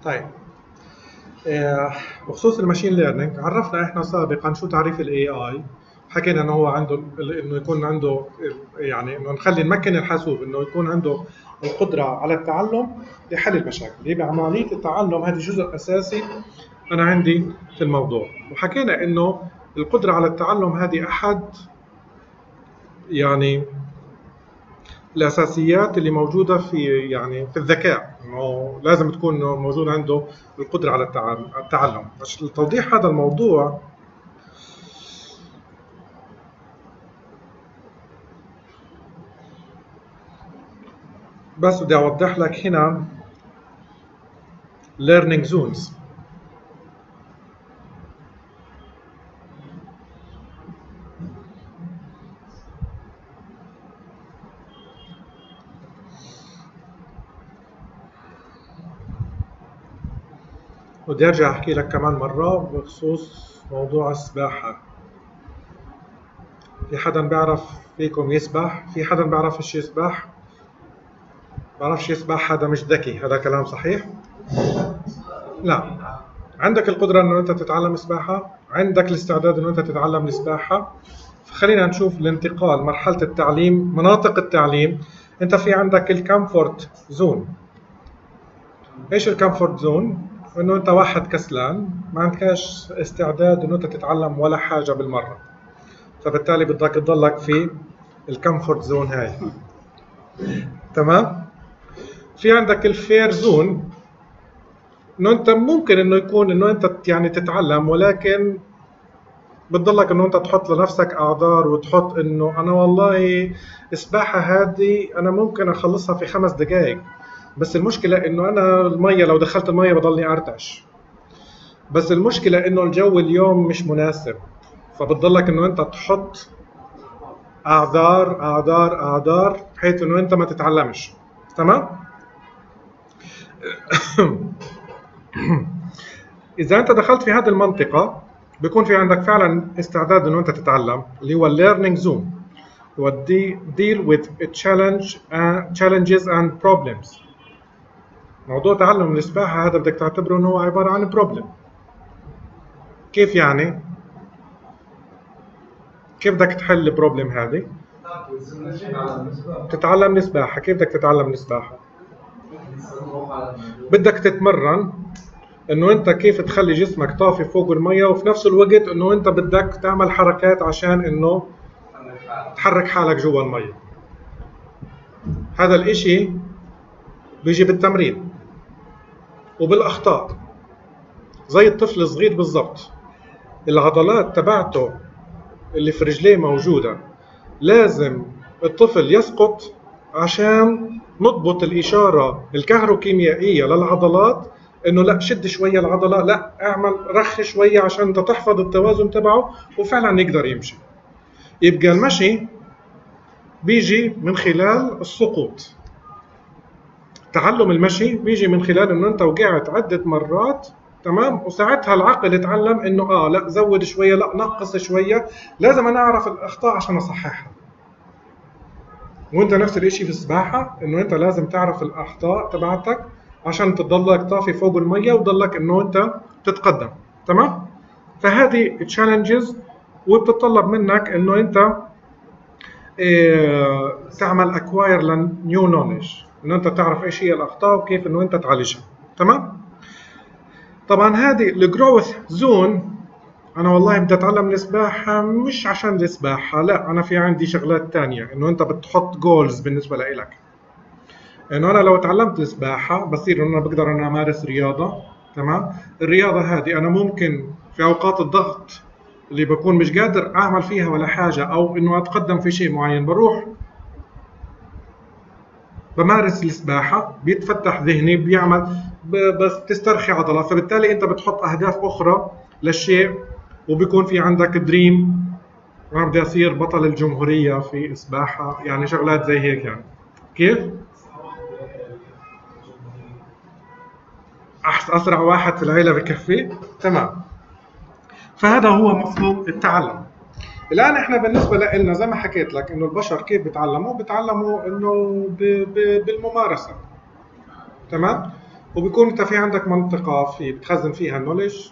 طيب، بخصوص الماشين ليرنينج عرفنا احنا سابقا شو تعريف الاي اي. حكينا انه هو عنده انه يكون عنده يعني انه نمكن الحاسوب انه يكون عنده القدره على التعلم لحل المشاكل. يبقى عمليه التعلم هذه جزء اساسي انا عندي في الموضوع. وحكينا انه القدره على التعلم هذه احد يعني الاساسيات اللي موجوده في الذكاء، انه لازم تكون موجود عنده القدره على التعلم. بس لتوضيح هذا الموضوع بس بدي اوضح لك هنا learning zones. بدي ارجع احكي لك كمان مره بخصوص موضوع السباحه. في حدا بيعرف فيكم يسبح؟ في حدا بيعرفش يسبح؟ بعرفش يسبح هذا مش ذكي، هذا كلام صحيح؟ لا، عندك القدرة انه انت تتعلم سباحة، عندك الاستعداد انه انت تتعلم السباحة. فخلينا نشوف الانتقال، مرحلة التعليم، مناطق التعليم. انت في عندك الكمفورت زون. ايش الكمفورت زون؟ انه انت واحد كسلان، ما عندكش استعداد انه انت تتعلم ولا حاجة بالمرة، فبالتالي بدك تضلك في الكمفورت زون هاي. تمام؟ في عندك الفير زون، انه انت ممكن انه يكون انه انت يعني تتعلم، ولكن بتضلك انه انت تحط لنفسك اعذار وتحط انه انا والله السباحه هذه انا ممكن اخلصها في 5 دقائق، بس المشكله انه انا الميه لو دخلت الميه بضلني ارتعش، بس المشكله انه الجو اليوم مش مناسب، فبتضلك انه انت تحط اعذار اعذار اعذار بحيث انه انت ما تتعلمش. تمام؟ إذا أنت دخلت في هذه المنطقة بيكون في عندك فعلا استعداد إنه أنت تتعلم، اللي هو learning zone، هو deal with challenges and problems. موضوع تعلم السباحة هذا بدك تعتبره إنه هو عبارة عن problem. كيف يعني؟ كيف بدك تحل البروبلم هذه؟ تتعلم السباحة. كيف بدك تتعلم السباحة؟ بدك تتمرن انه انت كيف تخلي جسمك طافي فوق المية، وفي نفس الوقت انه انت بدك تعمل حركات عشان انه تحرك حالك جوا المية. هذا الاشي بيجي بالتمرين وبالاخطاء، زي الطفل الصغير بالضبط. العضلات تبعته اللي في رجليه موجودة، لازم الطفل يسقط عشان نضبط الاشارة الكهروكيميائية للعضلات، انه لا شد شويه العضله، لا اعمل رخ شويه عشان انت تحفظ التوازن تبعه وفعلا يقدر يمشي. يبقى المشي بيجي من خلال السقوط. تعلم المشي بيجي من خلال انه انت وقعت عده مرات، تمام، وساعتها العقل اتعلم انه لا زود شويه، لا نقص شويه، لازم انا اعرف الاخطاء عشان اصححها. وانت نفس الشيء في السباحه، انه انت لازم تعرف الاخطاء تبعتك عشان تضلك طافي فوق المية وتضلك انه انت تتقدم. تمام؟ فهذه تشالنجز، وبتتطلب منك انه انت تعمل اكواير لنيو نوليدج، انه انت تعرف ايش هي الاخطاء وكيف انه انت تعالجها. تمام؟ طبعا هذه الجروث زون، انا والله بدي اتعلم السباحة مش عشان السباحة، لا انا في عندي شغلات تانية، انه انت بتحط جولز بالنسبة لإلك. انه انا لو تعلمت السباحه بصير انه انا بقدر انا امارس رياضه. تمام؟ الرياضه هذه انا ممكن في اوقات الضغط اللي بكون مش قادر اعمل فيها ولا حاجه، او انه اتقدم في شيء معين، بروح بمارس السباحه، بيتفتح ذهني، بيعمل بس تسترخي عضلات، فبالتالي انت بتحط اهداف اخرى للشيء، وبيكون في عندك دريم، انا بدي اصير بطل الجمهوريه في السباحه، يعني شغلات زي هيك. يعني كيف؟ أسرع واحد في العيلة بكفي. تمام. فهذا هو مفهوم التعلم. الآن إحنا بالنسبة لنا زي ما حكيت لك إنه البشر كيف بيتعلموا؟ بيتعلموا إنه بالممارسة. تمام؟ وبيكون انت في عندك منطقه في بتخزن فيها النولج،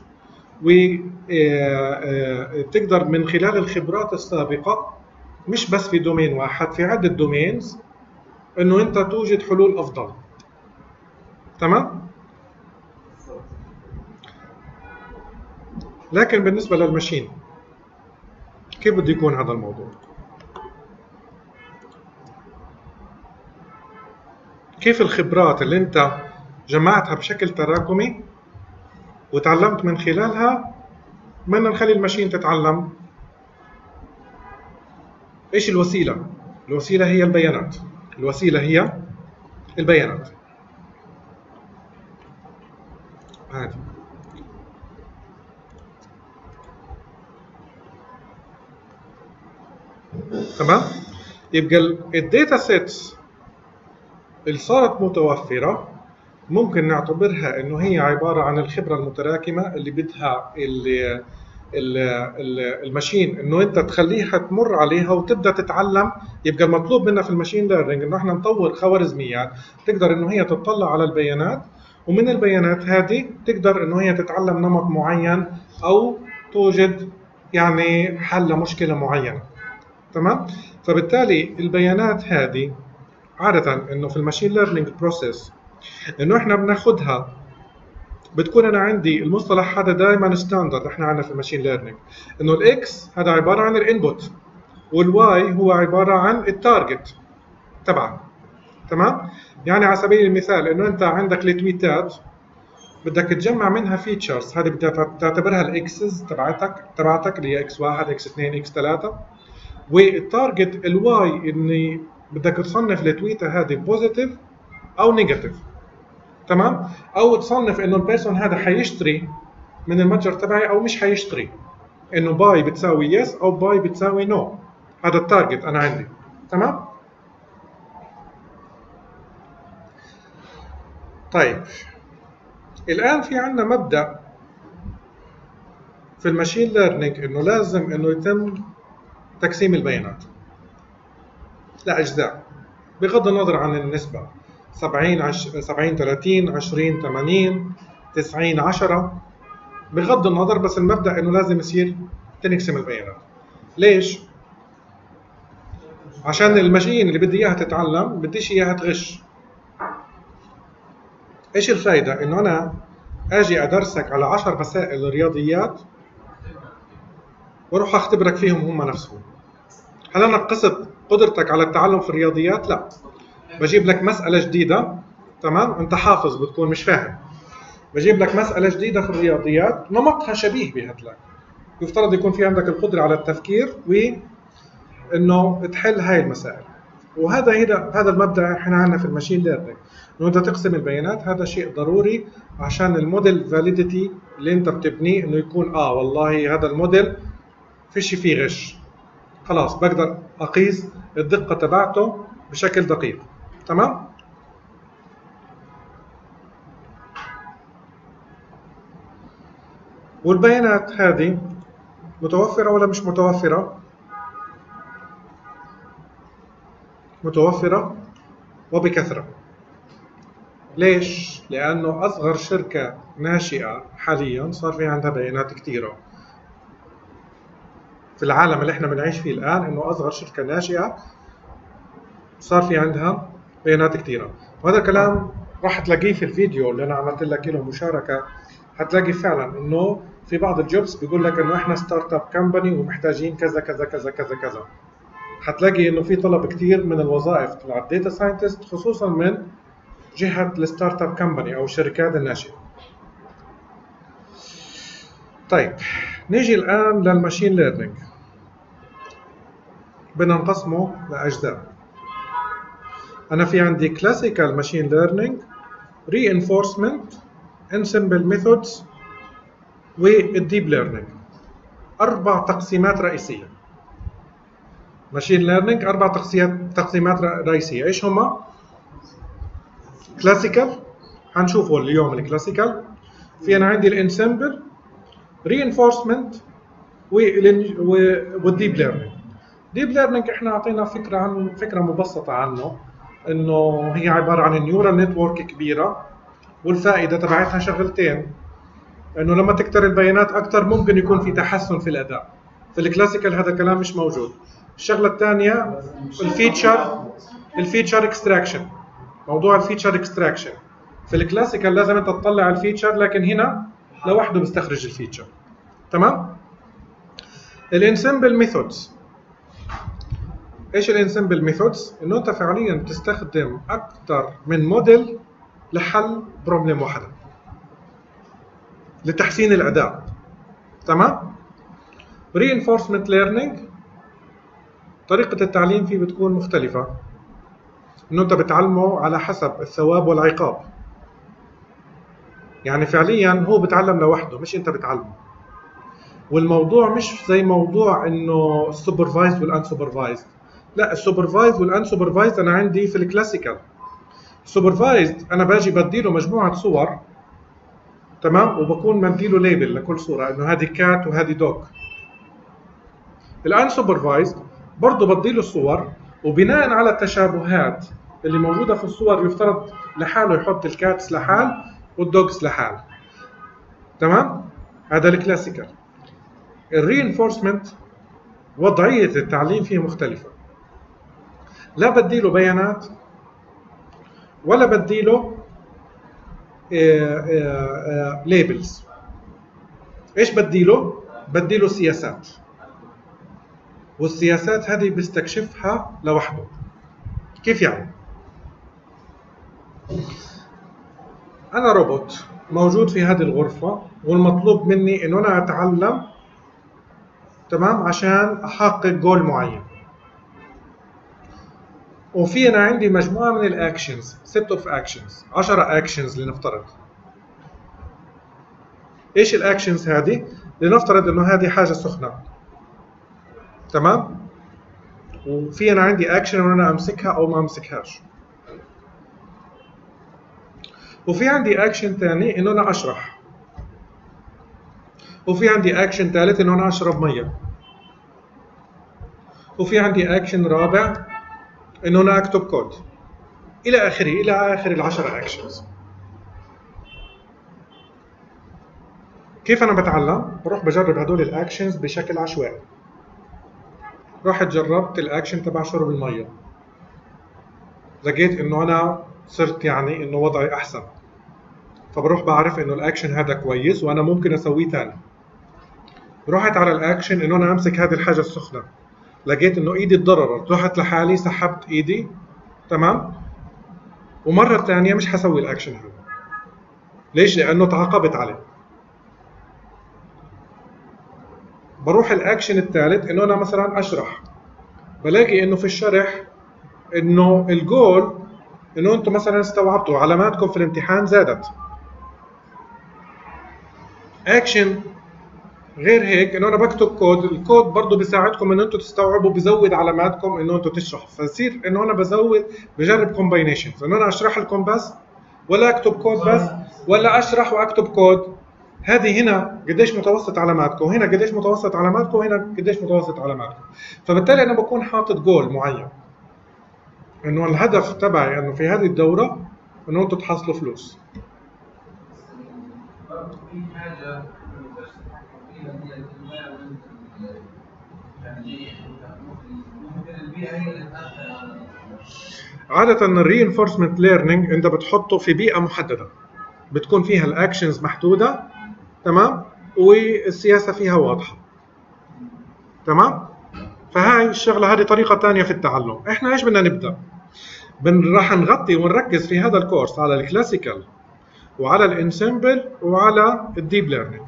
وتقدر من خلال الخبرات السابقه مش بس في دومين واحد، في عده دومينز، انه انت توجد حلول افضل. تمام؟ لكن بالنسبه للماشين كيف بده يكون هذا الموضوع؟ كيف الخبرات اللي انت جمعتها بشكل تراكمي وتعلمت من خلالها بدنا نخلي الماشين تتعلم؟ ايش الوسيله؟ الوسيله هي البيانات. الوسيله هي البيانات. عادي. تمام؟ يبقى الداتا سيتس اللي صارت متوفرة ممكن نعتبرها انه هي عبارة عن الخبرة المتراكمة اللي بدها الماشين انه انت تخليها تمر عليها وتبدا تتعلم. يبقى المطلوب منا في الماشين ليرنينج انه احنا نطور خوارزميات تقدر انه هي تطلع على البيانات، ومن البيانات هذه تقدر انه هي تتعلم نمط معين او توجد يعني حل لمشكلة معينة. تمام؟ فبالتالي البيانات هذه عادة انه في الماشين ليرنينج بروسيس انه احنا بناخدها، بتكون انا عندي المصطلح هذا دائما ستاندرد احنا عندنا في الماشين ليرنينج، انه الاكس هذا عباره عن الانبوت والواي هو عباره عن التارجت تبعك. تمام؟ يعني على سبيل المثال انه انت عندك التويتات بدك تجمع منها فيتشرز، هذه بدك تعتبرها الاكسز تبعتك اللي هي اكس 1 اكس 2 اكس 3، والتارجت الواي اني بدك تصنف التويته هذه بوزيتيف او نيجاتيف. تمام؟ او تصنف انه البيرسون هذا حيشتري من المتجر تبعي او مش حيشتري، انه باي بتساوي يس او باي بتساوي نو. هذا التارجت انا عندي. تمام؟ طيب الان في عندنا مبدا في الماشين ليرنينج انه لازم انه يتم تقسيم البيانات لاجزاء بغض النظر عن النسبه، 70 30 20 80 90 10 بغض النظر، بس المبدا انه لازم يصير تنقسم البيانات. ليش؟ عشان الماشين اللي بدي اياها تتعلم بديش اياها تغش. ايش الفايده انه انا اجي ادرسك على 10 مسائل رياضيات واروح اختبرك فيهم هم نفسهم؟ هل انا قصد قدرتك على التعلم في الرياضيات؟ لا، بجيب لك مساله جديده. تمام؟ انت حافظ بتكون مش فاهم، بجيب لك مساله جديده في الرياضيات نمطها شبيه بهتلك، يفترض يكون في عندك القدره على التفكير وانه تحل هاي المسائل. وهذا المبدا احنا عندنا في الماشين ليرنينج، انه انت تقسم البيانات. هذا شيء ضروري عشان الموديل فاليديتي اللي انت بتبنيه انه يكون والله هذا الموديل فيش فيه غش، خلاص بقدر اقيس الدقه تبعته بشكل دقيق. تمام؟ والبيانات هذه متوفره ولا مش متوفره؟ متوفره وبكثره. ليش؟ لأنه أصغر شركة ناشئة حالياً صار في عندها بيانات كثيرة. في العالم اللي احنا بنعيش فيه الآن إنه أصغر شركة ناشئة صار في عندها بيانات كثيرة، وهذا الكلام راح تلاقيه في الفيديو اللي أنا عملت لك له مشاركة. هتلاقي فعلاً إنه في بعض الجوبس بيقول لك إنه إحنا ستارت اب كمباني ومحتاجين كذا كذا كذا كذا كذا. هتلاقي إنه في طلب كثير من الوظائف تبع الداتا ساينتست خصوصاً من جهة الستارت اب كمباني أو الشركات الناشئة. طيب نيجي الآن للماشين ليرنينج. بدنا نقسمه لأجزاء. أنا في عندي كلاسيكال ماشين ليرنينج، reinforcement، ensemble methods، والديب ليرنينج. 4 تقسيمات رئيسية. ماشين ليرنينج 4 تقسيمات رئيسية. إيش هما؟ كلاسيكال، هنشوفه اليوم الكلاسيكال. في أنا عندي الانسمبل، reinforcement، والديب ليرنينج. ديب ليرنينج احنا اعطينا فكره مبسطه عنه، انه هي عباره عن نيورال نتورك كبيره والفائده تبعتها شغلتين، انه لما تكتر البيانات اكثر ممكن يكون في تحسن في الاداء. في الكلاسيكال هذا الكلام مش موجود. الشغله الثانيه الفيتشر اكستراكشن. موضوع الفيتشر اكستراكشن في الكلاسيكال لازم انت تطلع الفيتشر، لكن هنا لوحده بيستخرج الفيتشر. تمام. الانسمبل ميثودز. ايش الانسمبل ميثودز؟ انه انت فعليا بتستخدم اكثر من موديل لحل بروبلم واحده لتحسين الاداء. تمام. reinforcement learning طريقه التعليم فيه بتكون مختلفه، انه انت بتعلمه على حسب الثواب والعقاب. يعني فعليا هو بتعلم لوحده مش انت بتعلمه. والموضوع مش زي موضوع انه السوبرفايزد والانسوبرفايزد. لا، السوبرفايزد والانسوبرفايزد انا عندي في الكلاسيكال. السوبرفايزد انا باجي بديله مجموعه صور، تمام، وبكون مديله ليبل لكل صوره انه هذه كات وهذه دوغ. الانسوبرفايزد برضه بديله الصور، وبناء على التشابهات اللي موجوده في الصور يفترض لحاله يحط الكاتس لحال والدوجز لحال. تمام. هذا الكلاسيكال. الرينفورسمنت وضعيه التعليم فيه مختلفه. لا بديله بيانات ولا بديله ليبلز. ايش بديله؟ بديله سياسات، والسياسات هذه بيستكشفها لوحده. كيف يعني؟ انا روبوت موجود في هذه الغرفه، والمطلوب مني انه انا اتعلم، تمام، عشان احقق جول معين. وفي انا عندي مجموعه من الاكشنز، ست اوف اكشنز، 10 اكشنز لنفترض. ايش الاكشنز هذه؟ لنفترض انه هذه حاجه سخنه، تمام، وفي انا عندي اكشن انه انا امسكها او ما امسكهاش. وفي عندي اكشن ثاني انه انا اشرح. وفي عندي اكشن ثالث انه انا اشرب ميه. وفي عندي اكشن رابع انه انا اكتب كود، الى اخره، الى اخر ال10 اكشنز. كيف انا بتعلم؟ بروح بجرب هدول الاكشنز بشكل عشوائي. رحت جربت الاكشن تبع شرب الميه، لقيت انه انا صرت يعني انه وضعي احسن، فبروح بعرف انه الاكشن هذا كويس وانا ممكن اسويه ثاني. رحت على الاكشن انه انا امسك هذه الحاجه السخنه، لقيت انه ايدي اتضررت، رحت لحالي سحبت ايدي، تمام، ومره ثانيه مش حسوي الاكشن هذا. ليش؟ لانه تعاقبت عليه. بروح الاكشن الثالث انه انا مثلا اشرح، بلاقي انه في الشرح انه الجول انه انتم مثلا استوعبتوا، علاماتكم في الامتحان زادت. اكشن غير هيك انه انا بكتب كود، الكود برضه بيساعدكم انه انتم تستوعبوا، بيزود علاماتكم انه انتم تشرحوا، فصير انه انا بجرب كومباينيشنز، انه انا اشرح لكم بس ولا اكتب كود بس، ولا اشرح واكتب كود. هذه هنا قديش متوسط علاماتكم، وهنا قديش متوسط علاماتكم، وهنا قديش متوسط علاماتكم. فبالتالي انا بكون حاطط جول معين، انه الهدف تبعي انه في هذه الدوره انه انتم تحصلوا فلوس. في حاجه عادة الرينفورسمنت ليرنينج انت بتحطه في بيئة محددة، بتكون فيها الاكشنز محدودة، تمام، والسياسة فيها واضحة، تمام. فهاي الشغلة، هذه طريقة ثانية في التعلم. احنا ايش بدنا نبدأ؟ راح نغطي ونركز في هذا الكورس على الكلاسيكال وعلى الانسمبل وعلى الديب ليرنينج.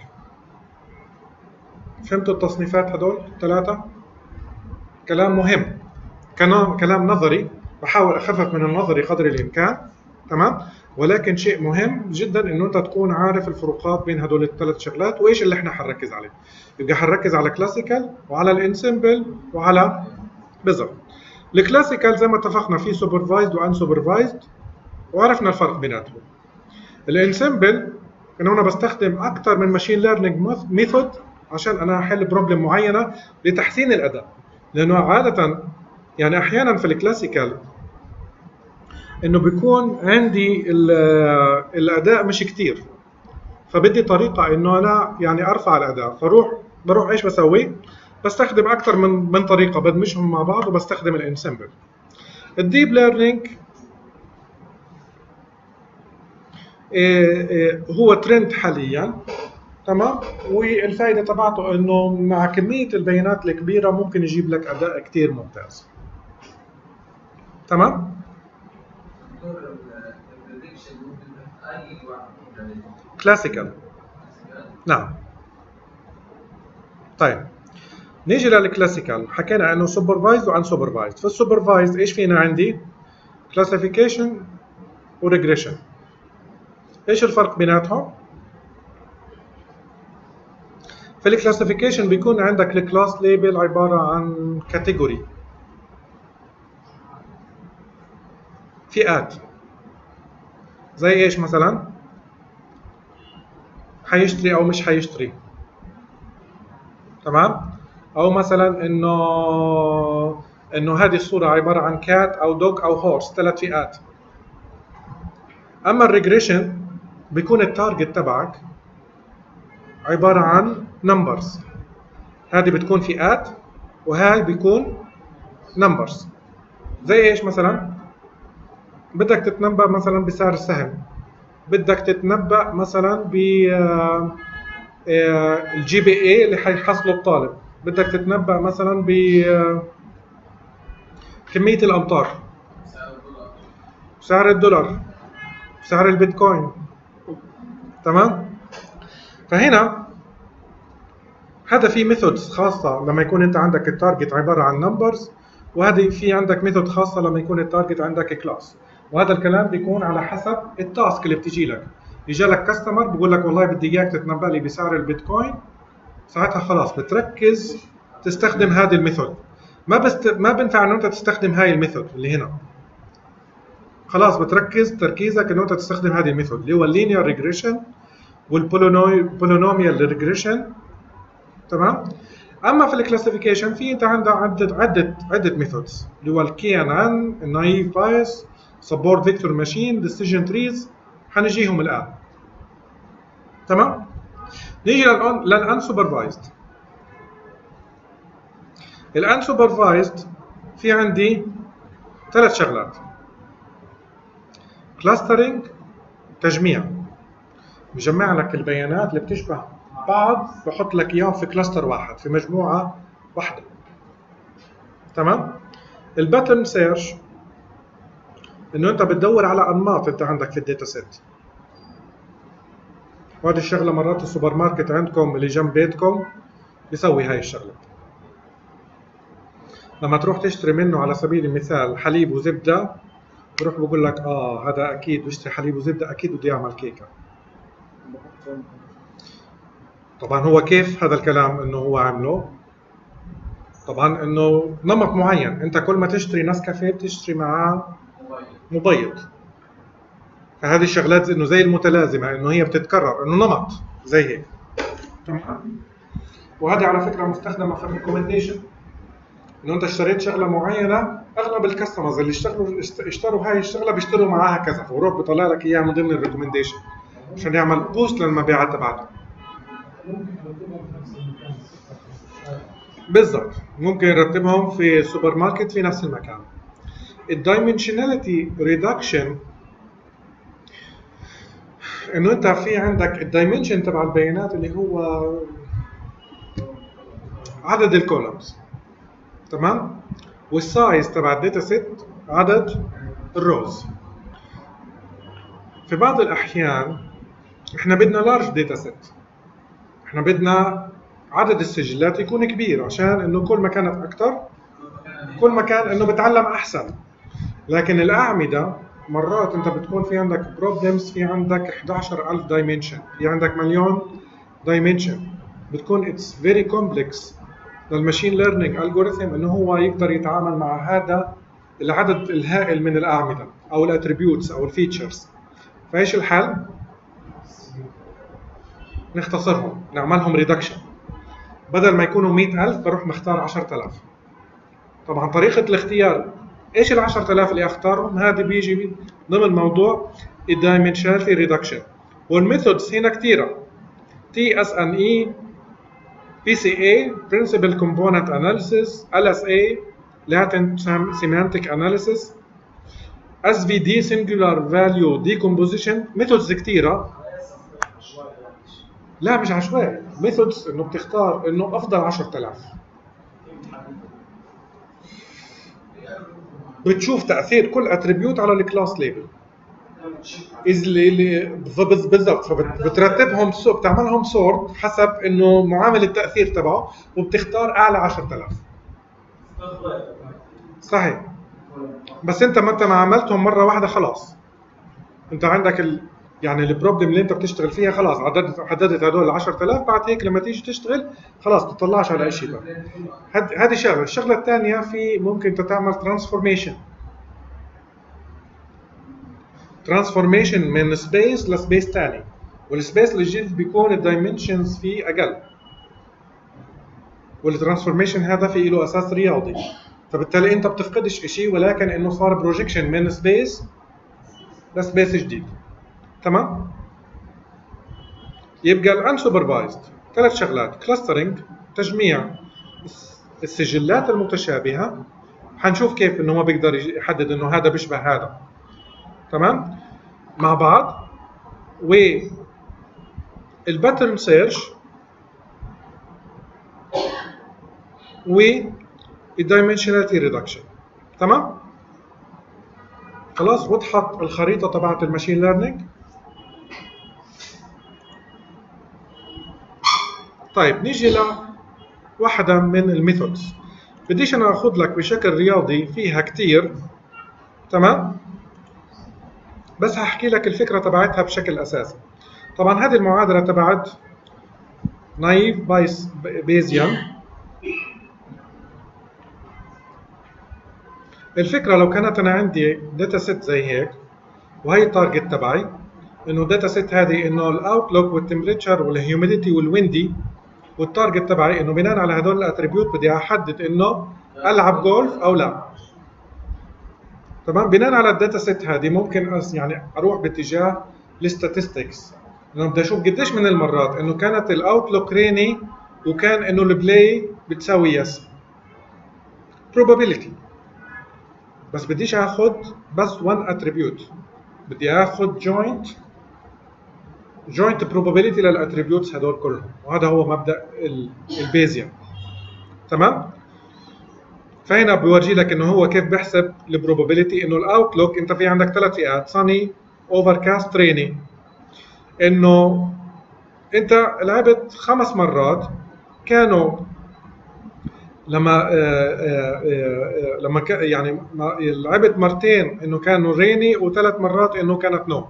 فهمتوا التصنيفات هدول الثلاثة؟ كلام مهم، كلام نظري، بحاول اخفف من النظري قدر الامكان، تمام، ولكن شيء مهم جدا انه انت تكون عارف الفروقات بين هدول الثلاث شغلات وايش اللي احنا حنركز عليه. يبقى حنركز على كلاسيكال وعلى الانسمبل وعلى بالضبط. الكلاسيكال زي ما اتفقنا فيه سوبرفايزد وان سوبرفايزد، وعرفنا الفرق بيناتهم. الانسمبل انه انا بستخدم اكثر من ماشين ليرنينج ميثود عشان انا احل بروبلم معينه لتحسين الاداء، لانه عاده يعني احيانا في الكلاسيكال انه بيكون عندي الاداء مش كتير، فبدي طريقه انه انا يعني ارفع الاداء، بروح ايش بسوي؟ بستخدم اكثر من طريقه بدمجهم مع بعض وبستخدم الانسمبل. الديب ليرنينج هو ترند حاليا، تمام، والفائده تبعته انه مع كميه البيانات الكبيره ممكن يجيب لك اداء كتير ممتاز. تمام. كلاسيكال. نعم. طيب نيجي للكلاسيكال. حكينا عنه سوبرفايزد وعن سوبرفايزد. في السوبرفايزد ايش فينا عندي؟ كلاسيفيكيشن وريجريشن. ايش الفرق بيناتهم؟ في الكلاسيفيكيشن بيكون عندك الكلاس ليبل عباره عن كاتيجوري، فئات. زي ايش مثلا؟ حيشتري او مش حيشتري، تمام؟ او مثلا انه هذه الصوره عباره عن كات او دوج او هورس، 3 فئات. اما الريجريشن بيكون التارجت تبعك عباره عن نمبرز، هذه بتكون فئات وهاي بيكون نمبرز. زي ايش مثلا؟ بدك تتنبأ مثلا بسعر السهم، بدك تتنبأ مثلا ب الجي بي اي اللي حيحصله الطالب، بدك تتنبأ مثلا ب كمية الأمطار، سعر الدولار، سعر البيتكوين. تمام؟ فهنا هذا في ميثودز خاصة لما يكون أنت عندك التارجت عبارة عن نمبرز، وهذه في عندك ميثود خاصة لما يكون التارجت عندك كلاس. وهذا الكلام بيكون على حسب التاسك اللي بتجي لك. يجي لك كاستمر بقول لك والله بدي اياك تتنبأ لي بسعر البيتكوين، ساعتها خلاص بتركز تستخدم هذه الميثود. ما بينفع انه انت تستخدم هاي الميثود اللي هنا، خلاص بتركز تركيزك انه انت تستخدم هذه الميثود اللي هو اللينير ريجريشن والبولينوميال ريجريشن. تمام. اما في الكلاسيفيكيشن في انت عندك عده ميثودز اللي هو الكي ان ان، النايف بايس، سبورت فيكتور ماشين، ديسيجن تريز، حنجيهم الان. تمام. نيجي للان سوبرفايزد. الان سوبرفايزد في عندي 3 شغلات: كلاسترنج، تجميع، بجمع لك البيانات اللي بتشبه بعض بحط لك اياهم في كلاستر واحد في مجموعه واحده. تمام. الباترن سيرش انه انت بتدور على انماط انت عندك في الداتا سيت، وهذه الشغله مرات السوبر ماركت عندكم اللي جنب بيتكم بيسوي هاي الشغله. لما تروح تشتري منه على سبيل المثال حليب وزبده، بروح بقول لك هذا اكيد بيشتري حليب وزبده، اكيد بده يعمل كيكه. طبعا هو كيف هذا الكلام انه هو عامله؟ طبعا انه نمط معين، انت كل ما تشتري نسكافيه بتشتري معاه مبيض، فهذه الشغلات انه زي المتلازمه انه هي بتتكرر، انه نمط زي هيك. تمام. وهذه على فكره مستخدمه في الريكومنديشن، انه انت اشتريت شغله معينه، اغلب الكاستمرز اللي اشتروا هاي الشغله بيشتروا معاها كذا، فبروح بيطلع لك اياها من ضمن الريكومنديشن عشان يعمل بوست للمبيعات تبعته. بالضبط، ممكن يرتبهم في السوبر ماركت في نفس المكان. الدايمنشناليتي ريدكشن انه انت في عندك الدايمنشن تبع البيانات اللي هو عدد الكولمز، تمام، والسايز تبع الداتا سيت عدد الروز. في بعض الاحيان احنا بدنا لارج داتا سيت، احنا بدنا عدد السجلات يكون كبير عشان انه كل ما كانت اكثر كل ما كان انه بتعلم احسن. لكن الاعمده مرات انت بتكون في عندك بروبلمز، في عندك 11000 دايمنشن، في عندك مليون دايمنشن، بتكون اتس فيري كومبلكس للماشين ليرنينج الجوريثم انه هو يقدر يتعامل مع هذا العدد الهائل من الاعمده او الاتريبيوتس او الفيتشرز. فايش الحل؟ نختصرهم، نعملهم ريدكشن، بدل ما يكونوا 100,000 بروح مختار 10,000. طبعا طريقه الاختيار ايش ال 10000 اللي اختارهم؟ هذا بيجي ضمن موضوع الدايمنشناليتي ريدكشن، والميثودز هنا كثيره: TSNE، PCA Principal Component Analysis، LSA Latent Semantic Analysis، SVD Singular Value Decomposition. ميثودز كثيره. لا مش عشوائي، ميثودز انه بتختار انه افضل 10000. بتشوف تاثير كل اتريبيوت على الكلاس ليبل اللي بالضبط، فبترتبهم بتعملهم سورت حسب انه معامل التاثير تبعه، وبتختار اعلى 10000. صحيح، بس انت ما عملتهم مره واحده خلاص. انت عندك يعني البروبلم اللي انت بتشتغل فيها خلاص حددت هدول ال 10000. بعد هيك لما تيجي تشتغل خلاص تطلعش على شيء بقى. هذه شغله. الشغله الثانيه في ممكن تعمل ترانسفورميشن من سبيس لسبيس ثاني، والسبيس الجديد بيكون الدايمنشنز فيه اقل، والترانسفورميشن هذا في له اساس رياضي، فبالتالي انت بتفقدش شيء، ولكن انه صار بروجكشن من سبيس لسبيس جديد. تمام؟ يبقى الانسوبرفايزد 3 شغلات: كلاسترنج، تجميع السجلات المتشابهه، حنشوف كيف انه ما بيقدر يحدد انه هذا بيشبه هذا، تمام، مع بعض، والباترن سيرش، والدايمنشناليتي ريدكشن. تمام؟ خلاص وضحت الخريطه تبعت الماشين ليرنينج. طيب نيجي لواحدة من الميثودز. بديش انا اخذ لك بشكل رياضي فيها كتير، تمام، بس هحكي لك الفكرة تبعتها بشكل اساسي. طبعا هذه المعادلة تبعت نايف بيزيان. الفكرة لو كانت انا عندي داتا سيت زي هيك، وهي التارجت تبعي، انه الداتا سيت هذه انه الاوتلوك والتمبريتشر والهيوميديتي والويندي، والتارجت تبعي انه بناء على هدول الاتريبيوت بدي احدد انه العب جولف او لا. تمام؟ بناء على الداتا سيت هذه ممكن يعني اروح باتجاه الستاتستكس، انه بدي اشوف قديش من المرات انه كانت الاوتلوك ريني وكان انه البلاي بتساوي يس. probability، بس بديش اخذ بس 1 اتريبيوت، بدي اخذ joint probability للاتريبيوتس هدول كلهم، وهذا هو مبدا البيزيان. تمام؟ فهنا بيورجي لك انه هو كيف بيحسب البروبابيلتي. انه الاوتلوك انت في عندك 3 فئات: sunny، overcast، rainy. انه انت لعبت 5 مرات كانوا لما يعني لعبت مرتين انه كانوا ريني، و3 مرات انه كانت نو،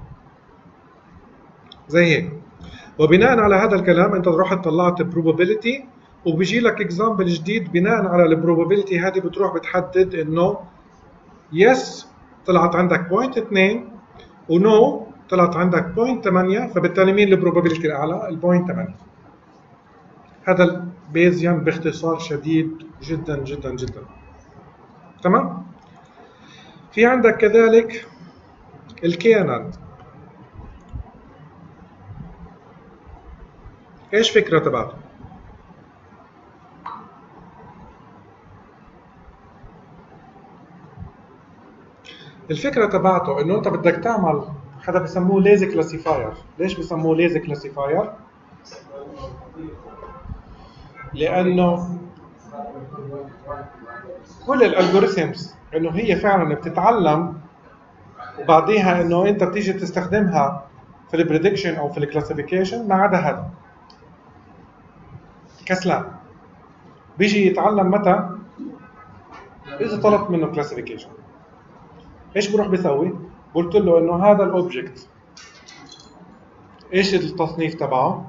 زي هيك. وبناء على هذا الكلام انت رحت طلعت probability، وبيجي لك اكزامبل جديد بناء على البروبابيلتي هذه بتروح بتحدد انه يس طلعت عندك 0.2 ونو طلعت عندك 0.8، فبالتالي مين البروبابيلتي الاعلى؟ 0.8. هذا البيزيان باختصار شديد جدا جدا جدا. تمام؟ في عندك كذلك الكيانان. ايش فكرة تبعته؟ الفكرة تبعته انه انت بدك تعمل حدا بسموه ليزي كلاسيفاير. ليش بسموه ليزي كلاسيفاير؟ لانه كل الالجوريثمز انه هي فعلا بتتعلم، وبعديها انه انت بتيجي تستخدمها في البريدكشن او في الكلاسيفيكيشن، ما عدا هذا كسلان. بيجي يتعلم متى؟ اذا طلبت منه كلاسيفيكيشن. ايش بروح بيسوي؟ قلت له انه هذا الاوبجكت ايش التصنيف تبعه؟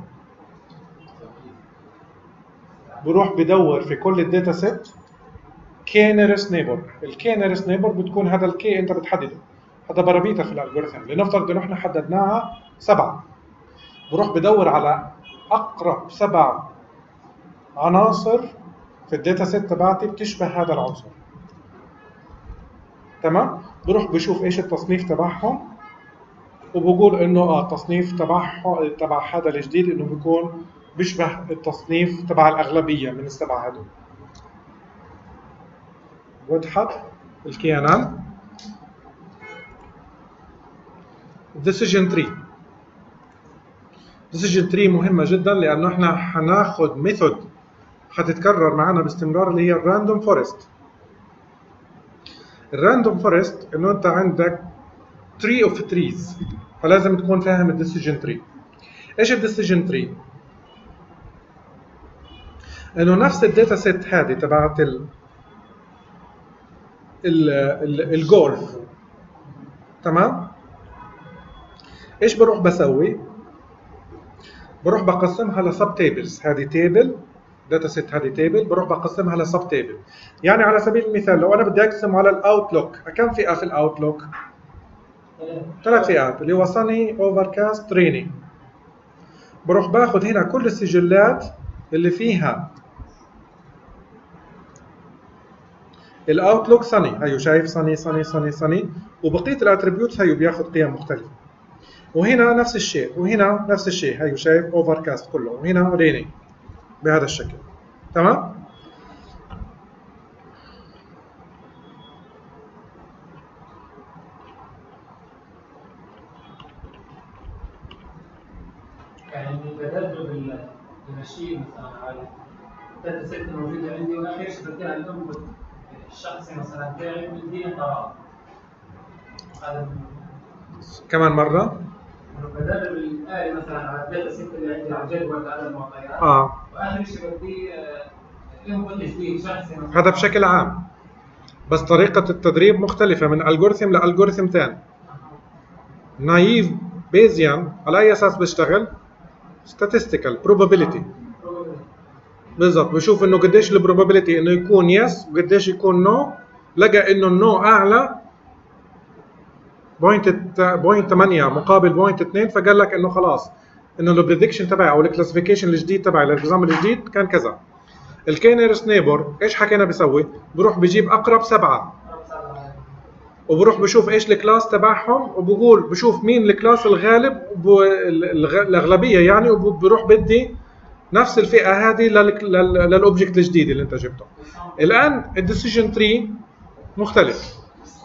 بروح بدور في كل الداتا سيت كي نيرست نيبر. الكي نيرست نيبر بتكون هذا الكي انت بتحدده، هذا باراميتر في الالجوريثم. لنفترض انه احنا حددناها 7، بروح بدور على اقرب 7 عناصر في الداتا سيت تبعتي بتشبه هذا العنصر. تمام؟ بروح بشوف ايش التصنيف تبعهم وبقول انه التصنيف تبع هذا الجديد انه بيكون بيشبه التصنيف تبع الاغلبيه من السبعه هدول. وضحت الكيانات؟ decision tree. decision tree مهمه جدا لانه احنا حناخذ ميثود حتتكرر معنا باستمرار اللي هي الراندوم فورست. الراندوم فورست انه انت عندك tree of trees، فلازم تكون فاهم الديسيجن تري. ايش الديسيجن تري؟ انه نفس الداتا سيت هذه تبعت الجولف، تمام؟ ايش بروح بسوي؟ بروح بقسمها لسب تيبلز. هذه تيبل داتا سيت، هذه تيبل بروح بقسمها لسب تيبل. يعني على سبيل المثال لو انا بدي اقسم على الاوتلوك، كم فئه في الاوتلوك؟ 3 فئات اللي هو صني، اوفركاست، ريني. بروح باخذ هنا كل السجلات اللي فيها الاوتلوك صني، هيو شايف صني صني صني صني، وبقيه الاتريبيوتس هيو بياخذ قيم مختلفه. وهنا نفس الشيء وهنا نفس الشيء، هيو شايف اوفركاست كله، وهنا ريني بهذا الشكل. تمام؟ يعني بدل بالمشي مثلا على الداتا سيت الموجوده عندي واخر شيء بديها الانبوت الشخصي مثلا تاعي بدي قرار. هذا كمان مره بدل الآلي مثلا على الداتا سيت اللي عندي على الجدول على المعطيات واخر شيء بدي انبوت جديد شخصي مثلا. هذا بشكل عام، بس طريقه التدريب مختلفه من الجوريثم لالجوريثم ثاني. نايف بيزيان على اي اساس بيشتغل؟ statistical probability. بالضبط، بشوف انه قديش البروبابيلتي انه يكون يس وقديش يكون نو. لقى انه النو اعلى 0.8 مقابل 0.2، فقال لك انه خلاص انه البريدكشن تبعي او الكلاسيفيكيشن الجديد تبعي للنظام الجديد كان كذا. الكينيرس نيبر ايش حكينا بيسوي؟ بروح بجيب اقرب 7 وبروح بشوف ايش الكلاس تبعهم وبقول بشوف مين الكلاس الغالب الاغلبيه يعني، وبروح بدي نفس الفئه هذه للاوبجكت الجديد اللي انت جبته. الان الديسيجن تري مختلف.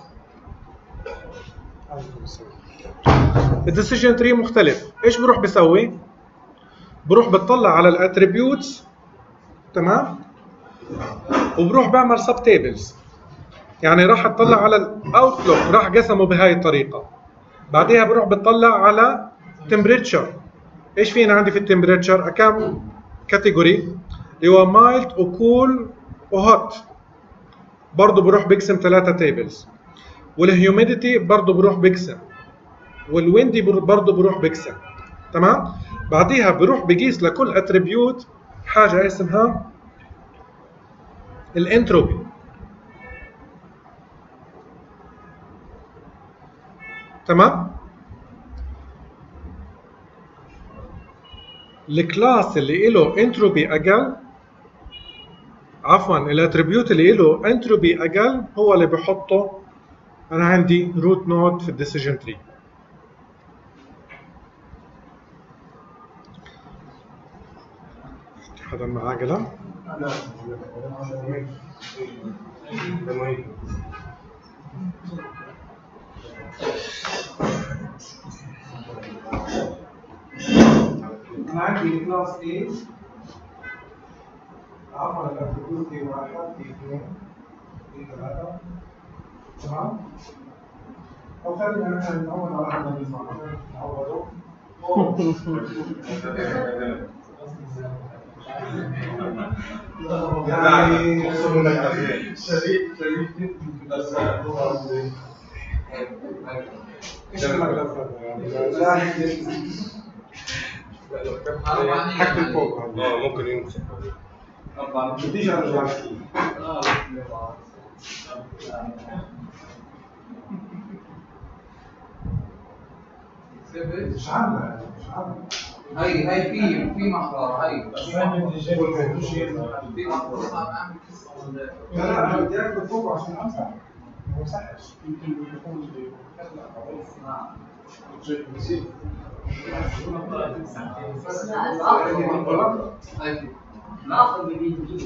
الديسيجن تري مختلف. ايش بروح بسوي؟ بروح بتطلع على الاتريبيوتس، تمام؟ وبروح بعمل سب تيبلز. يعني راح اطلع على الاوتلوك، راح قسمه بهاي الطريقه. بعدها بروح بتطلع على تمبريتشر. ايش فينا عندي في التمبريتشر؟ كم كاتيجوري اللي هو مايلد وكول وهوت. برضه بروح بقسم 3 تيبلز. والهيوميديتي برضه بروح بقسم. والويندي برضه بروح بقسم. تمام؟ بعديها بروح بقيس لكل اتريبيوت حاجه اسمها الانتروبي. تمام؟ الكلاس اللي له انتروبي اقل، عفوا الاتريبيوت اللي له انتروبي اقل هو اللي بحطه انا عندي روت نود في الديسيجن تري. حدا معاه قلم؟ أنا عندي كلاس A، عفوا الأتريبيوت A1 A2 A3، تمام؟ أو خلينا نحن نعود على هذا النظام نعوضه. يعني شريك بس ايش المقدار يعني حق الفوق ممكن يمسك بديش ارجع مش عامله هاي في مخرج هاي بس في مخرج لا انا بدي اكتب فوق عشان امسح. ما صحش يمكن يكون بيخلق عويص مع الجيب نسيب ناخذ يمكن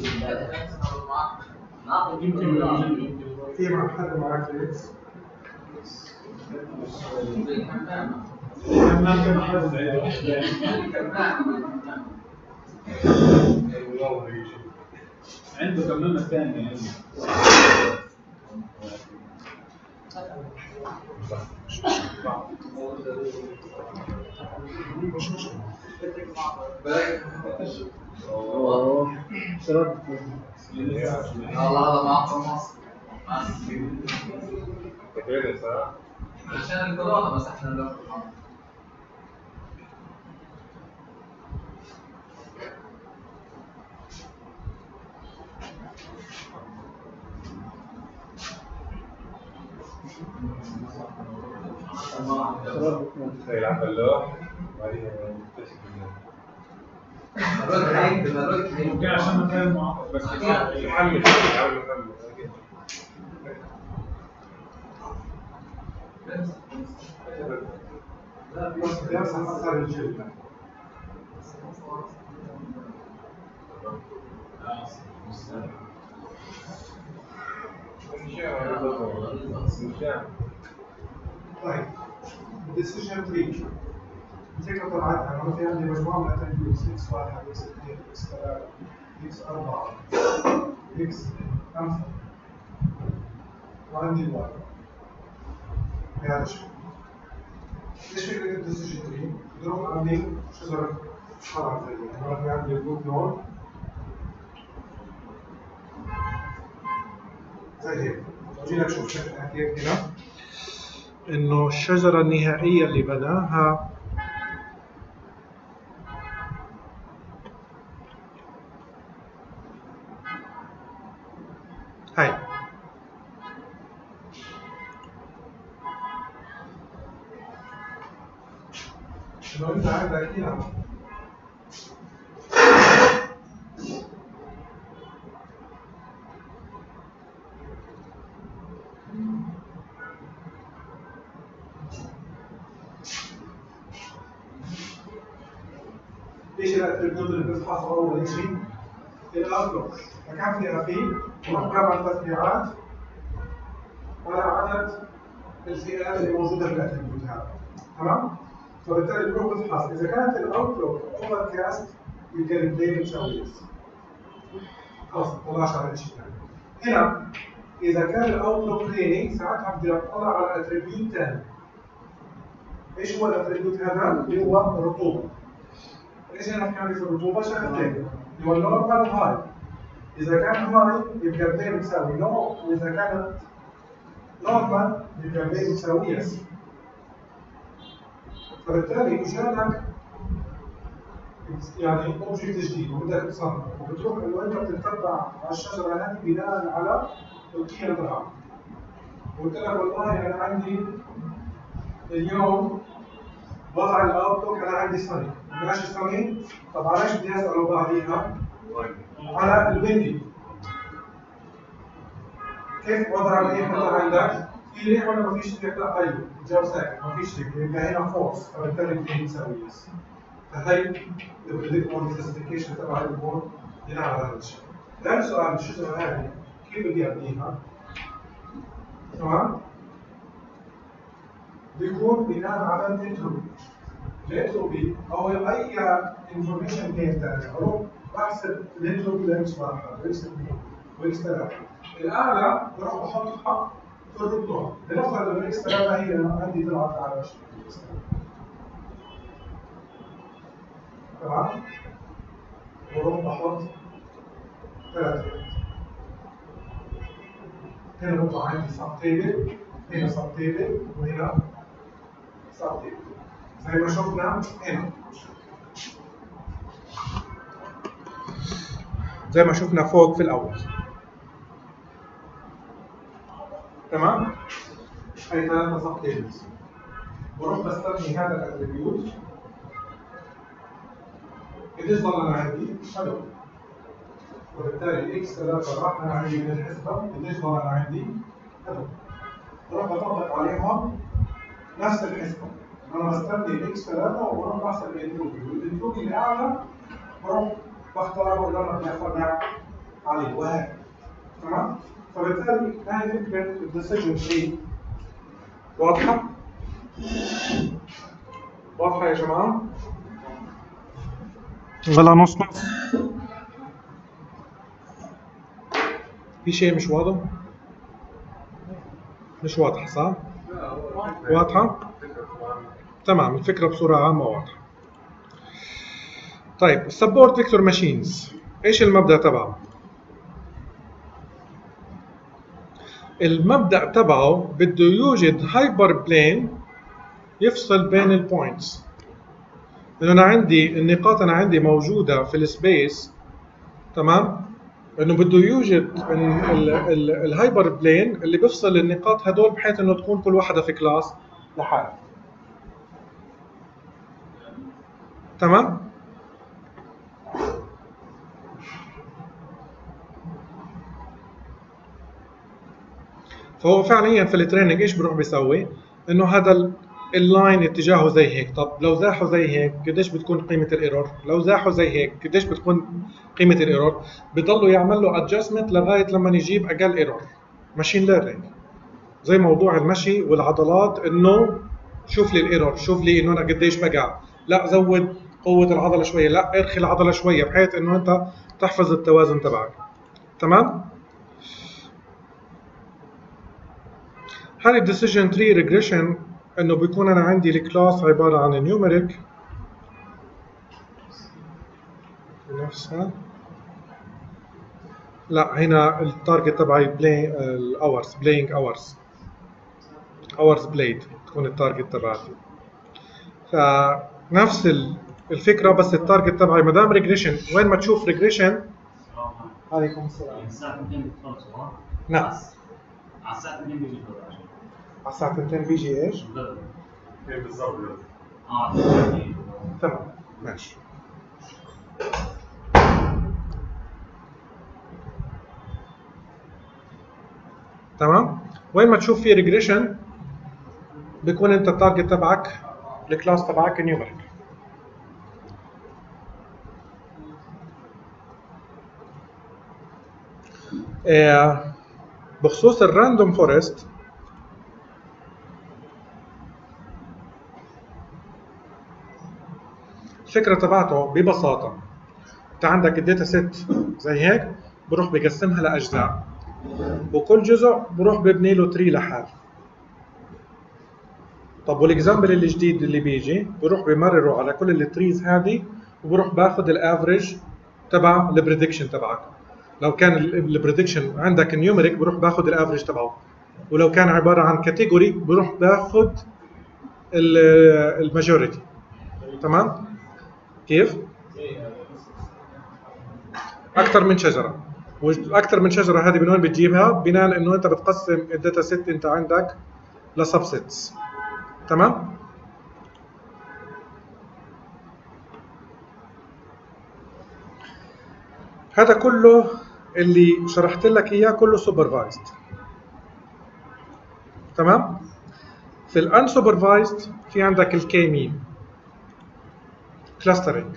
ناخذ يمكن في مع حد معك ليكس عنده كمامة ثانية والله هذا معقد مصر عشان الكورونا مسحنا له يلعب اللوح ممكن عشان مكان معقد بس يحمل بس بيمسح اثر الجلد طيب decision tree الفكرة طلعتها أنا في عندي مجموعة من الاتريبيوتس x 1 x 2 x 3 x 4 x 5 وعندي الواي بهذا الشكل. ايش فكرة الديسيجن تري؟ بضرب عندي شجرة فرع زي هيك، أنا في عندي الروت نود زي هيك. بجي لك شوف شكلها كيف هنا إنه الشجرة النهائية اللي بناها هاي لو انت عندك هنا ايش الاتريبيوت اللي بتفحصه اول شيء؟ الاوتلوك. فكان في اخير ومقام التفريعات على عدد الفئات اللي موجوده في الاتريبيوت هذا. تمام؟ فبالتالي بروح بفحص اذا كانت الاوتلوك اوفر كاست يمكن البلاي بتساوي يس. خلص ما طلعش على شيء ثاني. هنا اذا كان الاوتلوك ريني ساعتها بدي اطلع على اتريبيوت ثاني. ايش هو الاتريبيوت هذا؟ اللي هو الرطوبه. ايش انا بنعرف الرطوبه؟ شغلتين اللي هو النورمال هاي. اذا كان هاي يبقى البلاي بتساوي نو، واذا كانت نورمال يبقى البلاي بتساوي يس. فبالتالي اجالك يعني اوبجكت جديد وبدك تصنعه وبتروح انه انت بتتبع على الشجره هذه بناء على القيم تبعها. وقلت لك والله انا عندي اليوم وضع الاوتلوك انا عندي صني، ماشي صني، طب على ايش بدي اساله بعديها؟ على الويندي. كيف وضع الريح اللي عندك؟ في ريح ولا ما فيش ريح؟ لا ايوه، الجو ساكن ما فيش ريح، يبقى هنا فورس، فبالتالي الاثنين بتساوي يس. فهي البريدكت والكلاسيفيكيشن تبع البورد بناء على هذا الشيء. ثاني سؤال الشجره هذه كيف بدي ابنيها؟ تمام؟ بيكون بناء على الانتروبي. الانتروبي او اي انفورميشن جين ثاني اروح بحسب الانتروبي لاكس 1 واكس 2 واكس 3. الاعلى بروح بحطها في الروت. بنفرض انه اكس 3 هي عندي طلعت على 20 اكس 3. تمام؟ واروح بحط 3 هنا بطلع عندي سب تيبل، هنا سب تيبل، وهنا سب تيبل زي ما شفنا هنا، زي ما شفنا فوق في الاول. تمام؟ هي 3 سب تيبلز. بروح بستبني هذا الاتريبيوت. قديش ضل انا عندي؟ حلو. وبالتالي اكس 3 راح انا عندي من الحسبه، قديش ضل انا عندي؟ حلو. بروح بطبق عليهم نفس الحسبه. انا بستني الاكس 3 وبروح بحسب الانتروبي، والانتروبي الاعلى بروح بختاره اللي انا بدي اخذها عليه وهكذا. تمام؟ فبالتالي هاي فكره الديسيجن تري. واضحه؟ واضحه يا جماعه؟ ولا نص نص؟ في شيء مش واضح؟ مش واضح صح؟ واضحة؟ تمام، الفكرة بصورة عامة واضحة. طيب السبورت فيكتور ماشينز ايش المبدأ تبعه؟ المبدأ تبعه بده يوجد هايبر بلين يفصل بين البوينتس. لأن أنا عندي النقاط أنا عندي موجودة في السبيس، تمام؟ إنه بده يوجد الهايبر بلين اللي بيفصل النقاط هدول بحيث إنه تكون كل واحدة في كلاس لحالها. تمام؟ فهو فعليا في التريننج ايش بروح بيسوي؟ انه هذا اللاين اتجاهه زي هيك، طب لو زاحوا زي هيك قديش بتكون قيمه الايرور؟ لو زاحوا زي هيك قديش بتكون قيمه الايرور؟ بضلوا يعمل له ادجستمنت لغايه لما يجيب اقل ايرور. ماشين ليرنينج زي موضوع المشي والعضلات، انه شوف لي الايرور، شوف لي انه انا قديش بقع، لا زود قوه العضله شويه، لا ارخي العضله شويه، بحيث انه انت تحفظ التوازن تبعك. تمام؟ هذه الديسيجن تري ريجريشن انه بيكون انا عندي الكلاس عباره عن نيوميريك نفسها. لا هنا التارجت تبعي بلاي الاورز، بلاينج اورز، اورز بلايد تكون التارجت تبعتي. فنفس الفكره، بس التارجت تبعي ما دام ريجريشن، وين ما تشوف ريجريشن. عليكم السلام. الساعة 2 بتخلصوا؟ نعم. على الساعة 2 بيجي الدور. على الساعه 2 بيجي ايش؟ ايه بالظبط. تمام ماشي. تمام؟ وين ما تشوف فيه ريجريشن بيكون انت التارجت تبعك الكلاس تبعك نيوميريك. بخصوص الراندوم فورست، الفكره تبعته ببساطه، انت عندك الداتا سيت زي هيك، بروح بقسمها لاجزاء، وكل جزء بروح ببني له تري لحال. طب والاكزامبل الجديد اللي بيجي بروح بمرره على كل التريز هذه، وبروح باخذ الافريج تبع البريدكشن تبعك. لو كان البريدكشن عندك نيوميريك بروح باخذ الافريج تبعه، ولو كان عباره عن كاتيجوري بروح باخذ الماجوريتي. تمام؟ كيف؟ اكثر من شجره، واكثر من شجره هذه من وين بتجيبها؟ بناء انه انت بتقسم الداتا سيت انت عندك لسبسيتس. تمام؟ هذا كله اللي شرحت لك اياه كله سوبرفايزد. تمام؟ في الانسوبرفايزد في عندك الكي مين كلاسترنج.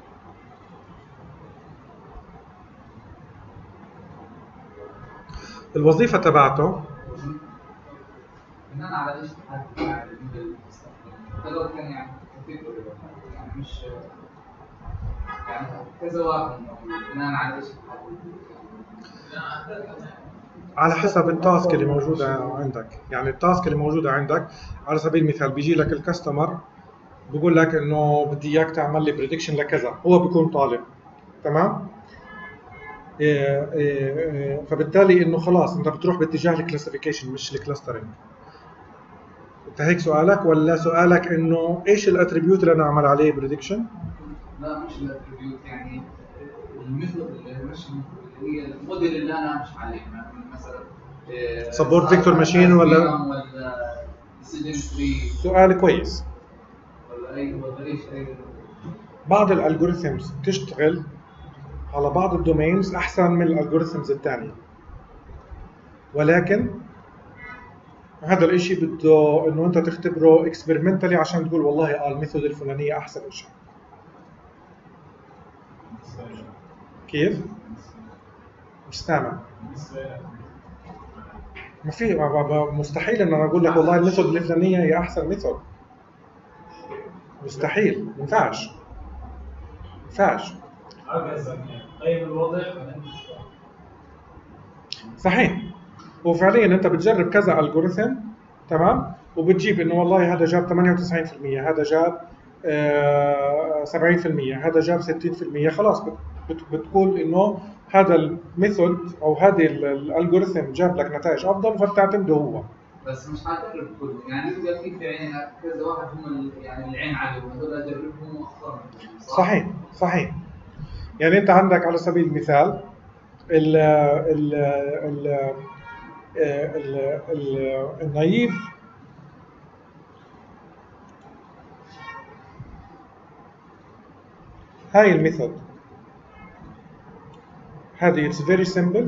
الوظيفه تبعته بناء على ايش تحدد يعني الموديل كان يعني مش يعني كذا واحد بناء على ايش تحدد؟ على حسب التاسك اللي موجوده عندك. يعني التاسك اللي موجوده عندك على سبيل المثال بيجي لك الكاستمر بقول لك انه بدي اياك تعمل لي بريدكشن لكذا، هو بيكون طالب. تمام؟ فبالتالي انه خلاص انت بتروح باتجاه الكلاسيفيكيشن مش الكلاسترنج. انت هيك سؤالك، ولا سؤالك انه ايش الاتريبيوت اللي انا اعمل عليه بريدكشن؟ لا مش الاتريبيوت، يعني الميثود اللي مش هي الموديل اللي انا مش عليه، مثلا سبورت فيكتور ماشين ولا ديسيجن تري. سؤال كويس. ولا ايش بعض الالجوريثمز تشتغل على بعض الدومينز احسن من الالجوريثمز الثانيه، ولكن هذا الاشي بده انه انت تختبره اكسبيرمنتالي عشان تقول والله الميثود الفلانيه احسن شيء. كيف؟ مش سامع. ما في مستحيل ان انا اقول لك والله الميثود الفلانيه هي احسن ميثود. مستحيل، ما ينفعش. ما ينفعش. غير الوضع صحيح. وفعليا انت بتجرب كذا الجوريثم، تمام، وبتجيب انه والله هذا جاب 98%، هذا جاب 70%، هذا جاب 60%، خلاص بتقول انه هذا الميثود او هذه الالجوريثم جاب لك نتائج افضل فبتعتمده هو. بس مش حتجرب كله، يعني يبقى في عين كذا واحد هم يعني العين عليهم، هذول اجربهم واختار. صحيح صحيح. يعني انت عندك على سبيل المثال ال ال ال النايف هاي الميثود هذه it's very simple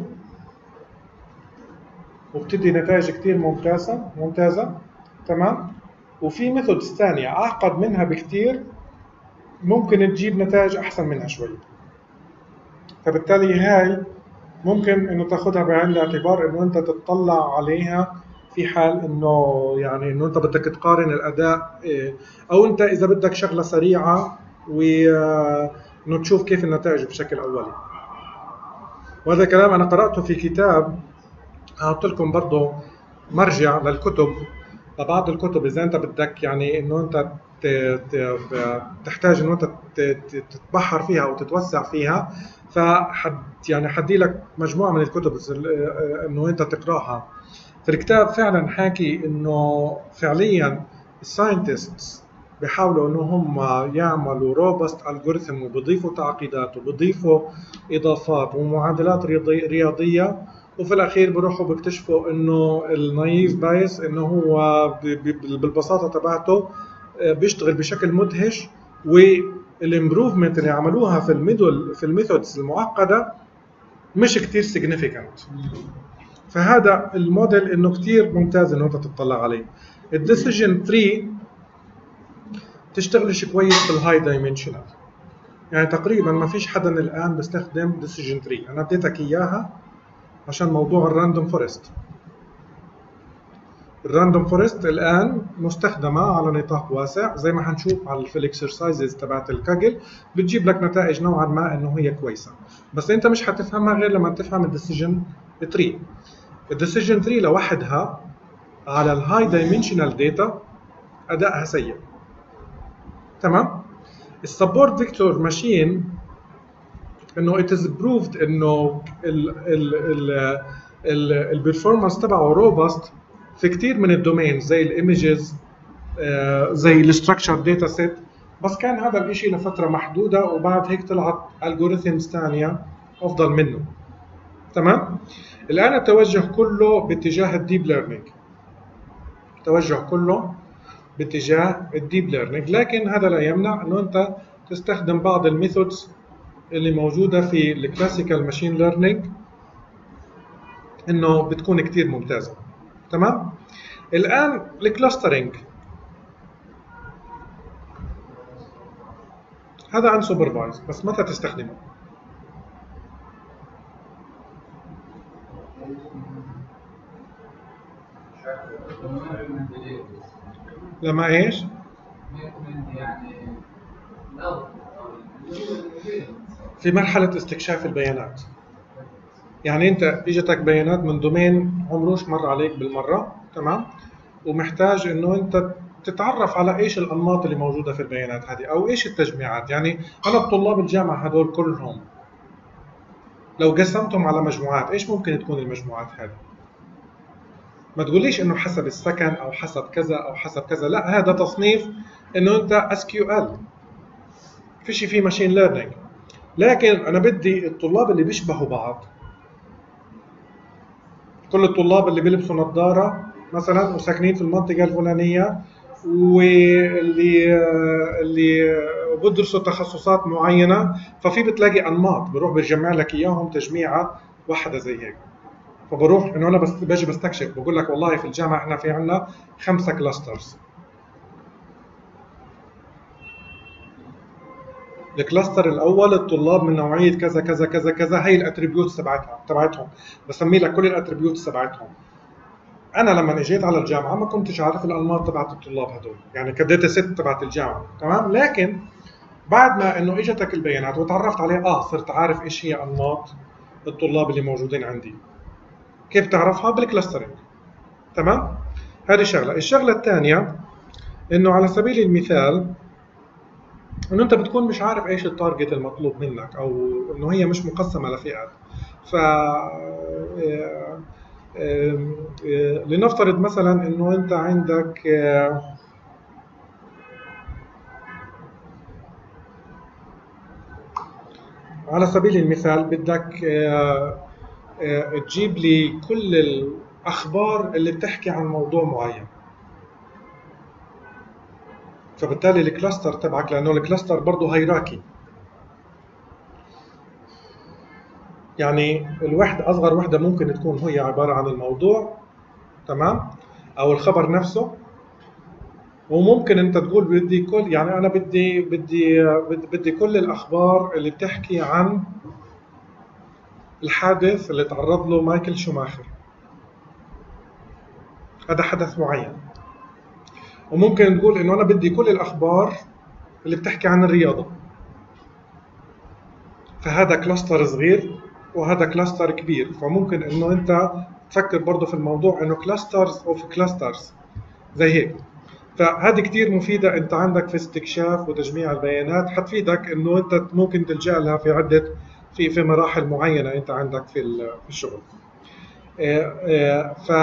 وبتدي نتائج كتير ممتازة، تمام. وفي ميثودز ثانية أعقد منها بكتير ممكن تجيب نتائج أحسن منها شوي، فبالتالي هاي ممكن إنه تاخدها بعين الاعتبار إنه أنت تطلع عليها في حال إنه يعني إنه أنت بدك تقارن الأداء، أو أنت إذا بدك شغلة سريعة وإنه تشوف كيف النتائج بشكل أولي. وهذا الكلام أنا قرأته في كتاب، هحط لكم برضه مرجع للكتب، لبعض الكتب إذا أنت بدك يعني إنه أنت تحتاج إنه أنت تتبحر فيها أو تتوسع فيها، يعني حدي لك مجموعة من الكتب إنه أنت تقرأها. في الكتاب فعلا حاكي إنه فعليا الساينتستس بيحاولوا إنه هم يعملوا روبست ألجوريثم وبيضيفوا تعقيدات وبيضيفوا إضافات ومعادلات رياضية، وفي الأخير بروحوا بيكتشفوا إنه النايف بايس إنه هو بالبساطة تبعته بيشتغل بشكل مدهش، والإمبروفمنت اللي عملوها في الميثودز المعقدة مش كتير significant. فهذا الموديل إنه كتير ممتاز إنه أنت تطلع عليه. الديسيجن 3 تشتغلش كويس بالهاي دايمنشنال، يعني تقريبا ما فيش حدا الآن بيستخدم ديسيجن 3. أنا اديتك إياها عشان موضوع الراندوم فورست. الراندوم فورست الآن مستخدمة على نطاق واسع زي ما حنشوف في الاكسرسايزز تبعت الكاجل، بتجيب لك نتائج نوعا ما إنه هي كويسة، بس أنت مش حتفهمها غير لما تفهم الديسيجن 3. الديسيجن 3 لوحدها على الهاي دايمنشنال داتا أدائها سيء، تمام. السبورت فيكتور ماشين انه it is proved انه البرفورمانس تبعه روبست في كتير من الدومين زي الايمجز، زي الستراكشر داتا سيت، بس كان هذا الاشي لفتره محدوده وبعد هيك طلعت الجوريثمز ثانيه افضل منه، تمام. الان التوجه كله باتجاه الديب ليرنينج، لكن هذا لا يمنع انه انت تستخدم بعض الميثودز اللي موجودة في الكلاسيكال ماشين ليرنينج إنه بتكون كتير ممتازة، تمام. الآن الكلاسترينج هذا unsupervised، بس متى تستخدمه؟ لما إيش؟ في مرحلة استكشاف البيانات. يعني أنت إجتك بيانات من دومين عمروش مر عليك بالمرة، تمام، ومحتاج إنه أنت تتعرف على إيش الأنماط اللي موجودة في البيانات هذه أو إيش التجميعات. يعني أنا الطلاب الجامعة هدول كلهم لو قسمتهم على مجموعات إيش ممكن تكون المجموعات هذه؟ ما تقوليش إنه حسب السكن أو حسب كذا أو حسب كذا، لا، هذا تصنيف إنه أنت SQL، فيش فيه ماشين ليرنينج. لكن أنا بدي الطلاب اللي بيشبهوا بعض، كل الطلاب اللي بيلبسوا نظارة مثلا وساكنين في المنطقة الفلانية واللي بدرسوا تخصصات معينة، ففي بتلاقي أنماط بروح بيجمع لك إياهم تجميعة واحدة زي هيك. فبروح انه انا بس باجي بستكشف، بقول لك والله في الجامعه احنا في عندنا 5 كلاسترز. الكلاستر الاول الطلاب من نوعيه كذا كذا كذا كذا، هي الاتريبيوتس تبعتهم، بسمي لك كل الاتريبيوتس تبعتهم. انا لما اجيت على الجامعه ما كنتش عارف الانماط تبعت الطلاب هدول، يعني كداتا سيت تبعت الجامعه، تمام؟ لكن بعد ما انه اجتك البيانات وتعرفت عليه صرت عارف ايش هي انماط الطلاب اللي موجودين عندي. كيف تعرفها؟ بالكلاسترنج، تمام؟ هذه شغله. الشغله الثانيه انه على سبيل المثال انه انت بتكون مش عارف ايش التارجت المطلوب منك، او انه هي مش مقسمه لفئات. ف لنفترض مثلا انه انت عندك على سبيل المثال بدك تجيب لي كل الاخبار اللي بتحكي عن موضوع معين، فبالتالي الكلاستر تبعك، لانه الكلاستر برضه هيراكي، يعني الوحده اصغر وحده ممكن تكون هي عباره عن الموضوع، تمام، او الخبر نفسه. وممكن انت تقول بدي كل، يعني انا بدي كل الاخبار اللي بتحكي عن الحادث اللي تعرض له مايكل شوماخر، هذا حدث معين. وممكن تقول انه انا بدي كل الاخبار اللي بتحكي عن الرياضه، فهذا كلاستر صغير وهذا كلاستر كبير. فممكن انه انت تفكر برضه في الموضوع انه كلاسترز اوف كلاسترز زي هيك. فهذه كتير مفيدة انت عندك في استكشاف وتجميع البيانات، حتفيدك انه انت ممكن تلجأ لها في عدة في مراحل معينة انت عندك في الشغل. ف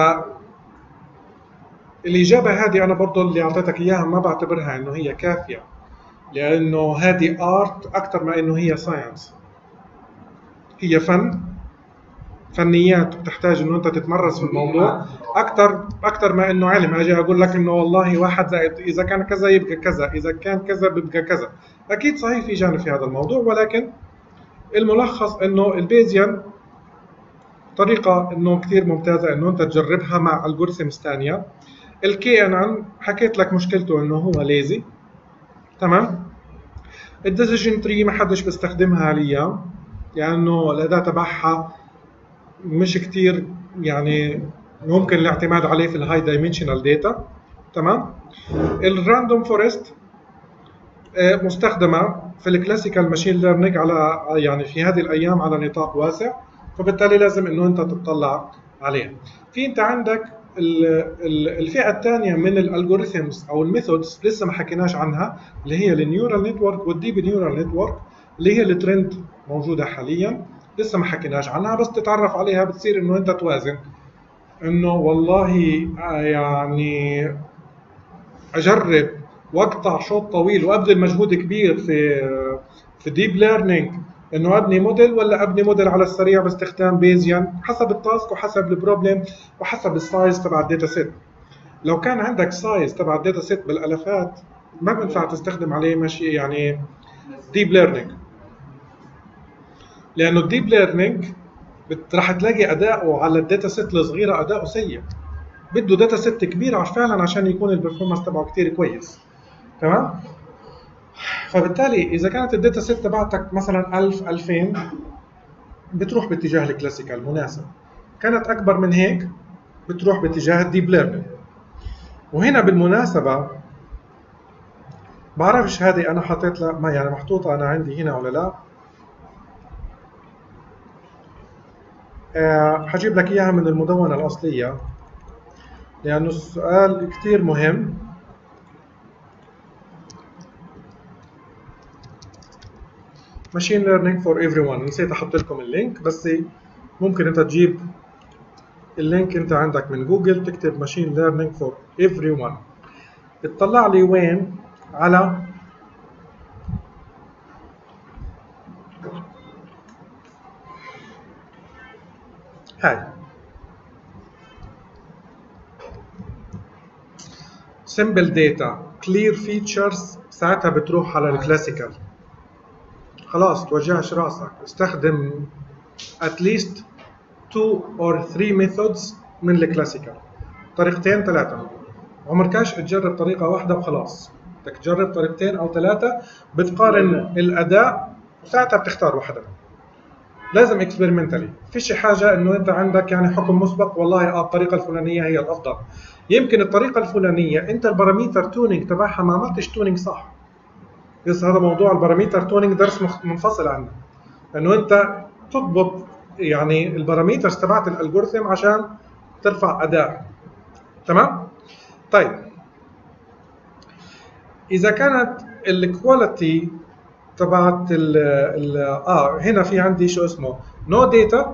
الإجابة هذه أنا برضه اللي أعطيتك إياها ما بعتبرها إنه هي كافية، لأنه هذه آرت أكثر ما إنه هي ساينس. هي فنيات، بتحتاج إنه أنت تتمرس في الموضوع أكثر ما إنه علم. أجي أقول لك إنه والله 1 زائد إذا كان كذا يبقى كذا، إذا كان كذا بيبقى كذا. أكيد صحيح في جانب في هذا الموضوع، ولكن الملخص إنه البيزيان طريقة إنه كثير ممتازة إنه أنت تجربها مع الجوريثمز ثانية. الكي ان ان حكيت لك مشكلته انه هو ليزي، تمام. الديسيجن تري ما حدش بيستخدمها حاليا لانه الاداء تبعها مش كثير، يعني ممكن الاعتماد عليه في الهاي دايمنشنال داتا، تمام. الراندوم فورست مستخدمه في الكلاسيكال ماشين ليرنينج على، يعني في هذه الايام على نطاق واسع، فبالتالي لازم انه انت تطلع عليها. في انت عندك الفئه الثانيه من الالجوريثمز او الميثودز لسه ما حكيناش عنها، اللي هي النيورال نتورك والديب نيورال نتورك، اللي هي الترند موجوده حاليا، لسه ما حكيناش عنها. بس تتعرف عليها بتصير انه انت توازن انه والله يعني اجرب واقطع شوط طويل وابذل مجهود كبير في ديب ليرنينج انه ابني موديل، ولا ابني موديل على السريع باستخدام بيزيان، حسب التاسك وحسب البروبلم وحسب السايز تبع الداتا سيت. لو كان عندك سايز تبع الداتا سيت بالالافات ما بينفع تستخدم عليه ماشي يعني ديب ليرنينج، لانه الديب ليرنينج راح تلاقي اداؤه على الداتا سيت الصغيره اداؤه سيء، بده داتا سيت كبير فعلا عشان يكون البرفورمانس تبعه كثير كويس، تمام. فبالتالي اذا كانت الداتا سيت تبعتك مثلا 1000 2000 بتروح باتجاه الكلاسيكال مناسب، كانت اكبر من هيك بتروح باتجاه الديب ليرنينج. وهنا بالمناسبه بعرفش هذه انا حطيت لها ما يعني محطوطه انا عندي هنا ولا لا، حجيب لك اياها من المدونه الاصليه لانه السؤال كثير مهم. ماشين ليرنينج فور ايفري ون، نسيت احط لكم اللينك، بس ممكن انت تجيب اللينك انت عندك من جوجل، تكتب ماشين ليرنينج فور ايفري ون، تطلع لي وين على هاي simple data clear features، ساعتها بتروح على الكلاسيكال. خلاص توجعش راسك، استخدم اتليست 2 or 3 methods من الكلاسيكال، طريقتين ثلاثة. عمركاش تجرب طريقة واحدة وخلاص، بدك تجرب طريقتين أو ثلاثة، بتقارن الأداء وساعتها بتختار واحدة. لازم اكسبيرمنتالي، فيش حاجة إنه أنت عندك يعني حكم مسبق والله الطريقة الفلانية هي الأفضل. يمكن الطريقة الفلانية أنت الباراميتر تونينج تبعها ما عملتش تونينج صح. بس هذا موضوع الباراميتر تونينج درس منفصل عنه، إنه أنت تضبط يعني الباراميترز تبعت الالجوريثم عشان ترفع اداء. تمام؟ طيب اذا كانت الكواليتي تبعت هنا في عندي شو اسمه نو داتا،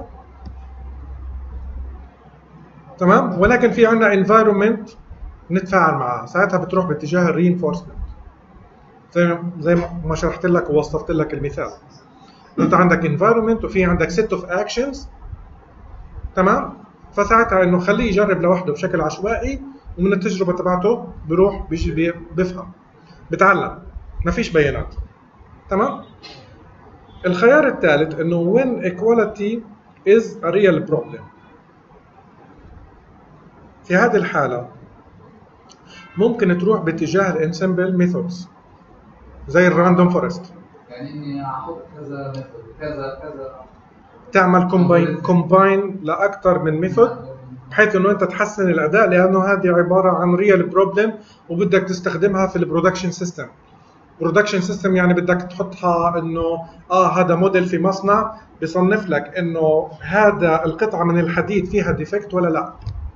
تمام، ولكن في عندنا انفايرمنت نتفاعل معها، ساعتها بتروح باتجاه الرينفورسمنت زي ما شرحت لك ووصفت لك المثال. انت عندك environment وفي عندك set of actions، تمام، فساعتها انه خليه يجرب لوحده بشكل عشوائي، ومن التجربه تبعته بيروح بيجي بيفهم بتعلم، ما فيش بيانات. تمام. الخيار الثالث انه when equality is a real problem، في هذه الحاله ممكن تروح باتجاه الانسمبل ميثودز زي الراندوم فورست، يعني اني احط كذا كذا تعمل كومباين لاكثر من ميثود بحيث انه انت تحسن الاداء، لانه هذه عباره عن ريال بروبلم وبدك تستخدمها في البرودكشن سيستم. برودكشن سيستم يعني بدك تحطها انه هذا موديل في مصنع بيصنف لك انه هذا القطعه من الحديد فيها ديفكت ولا لا.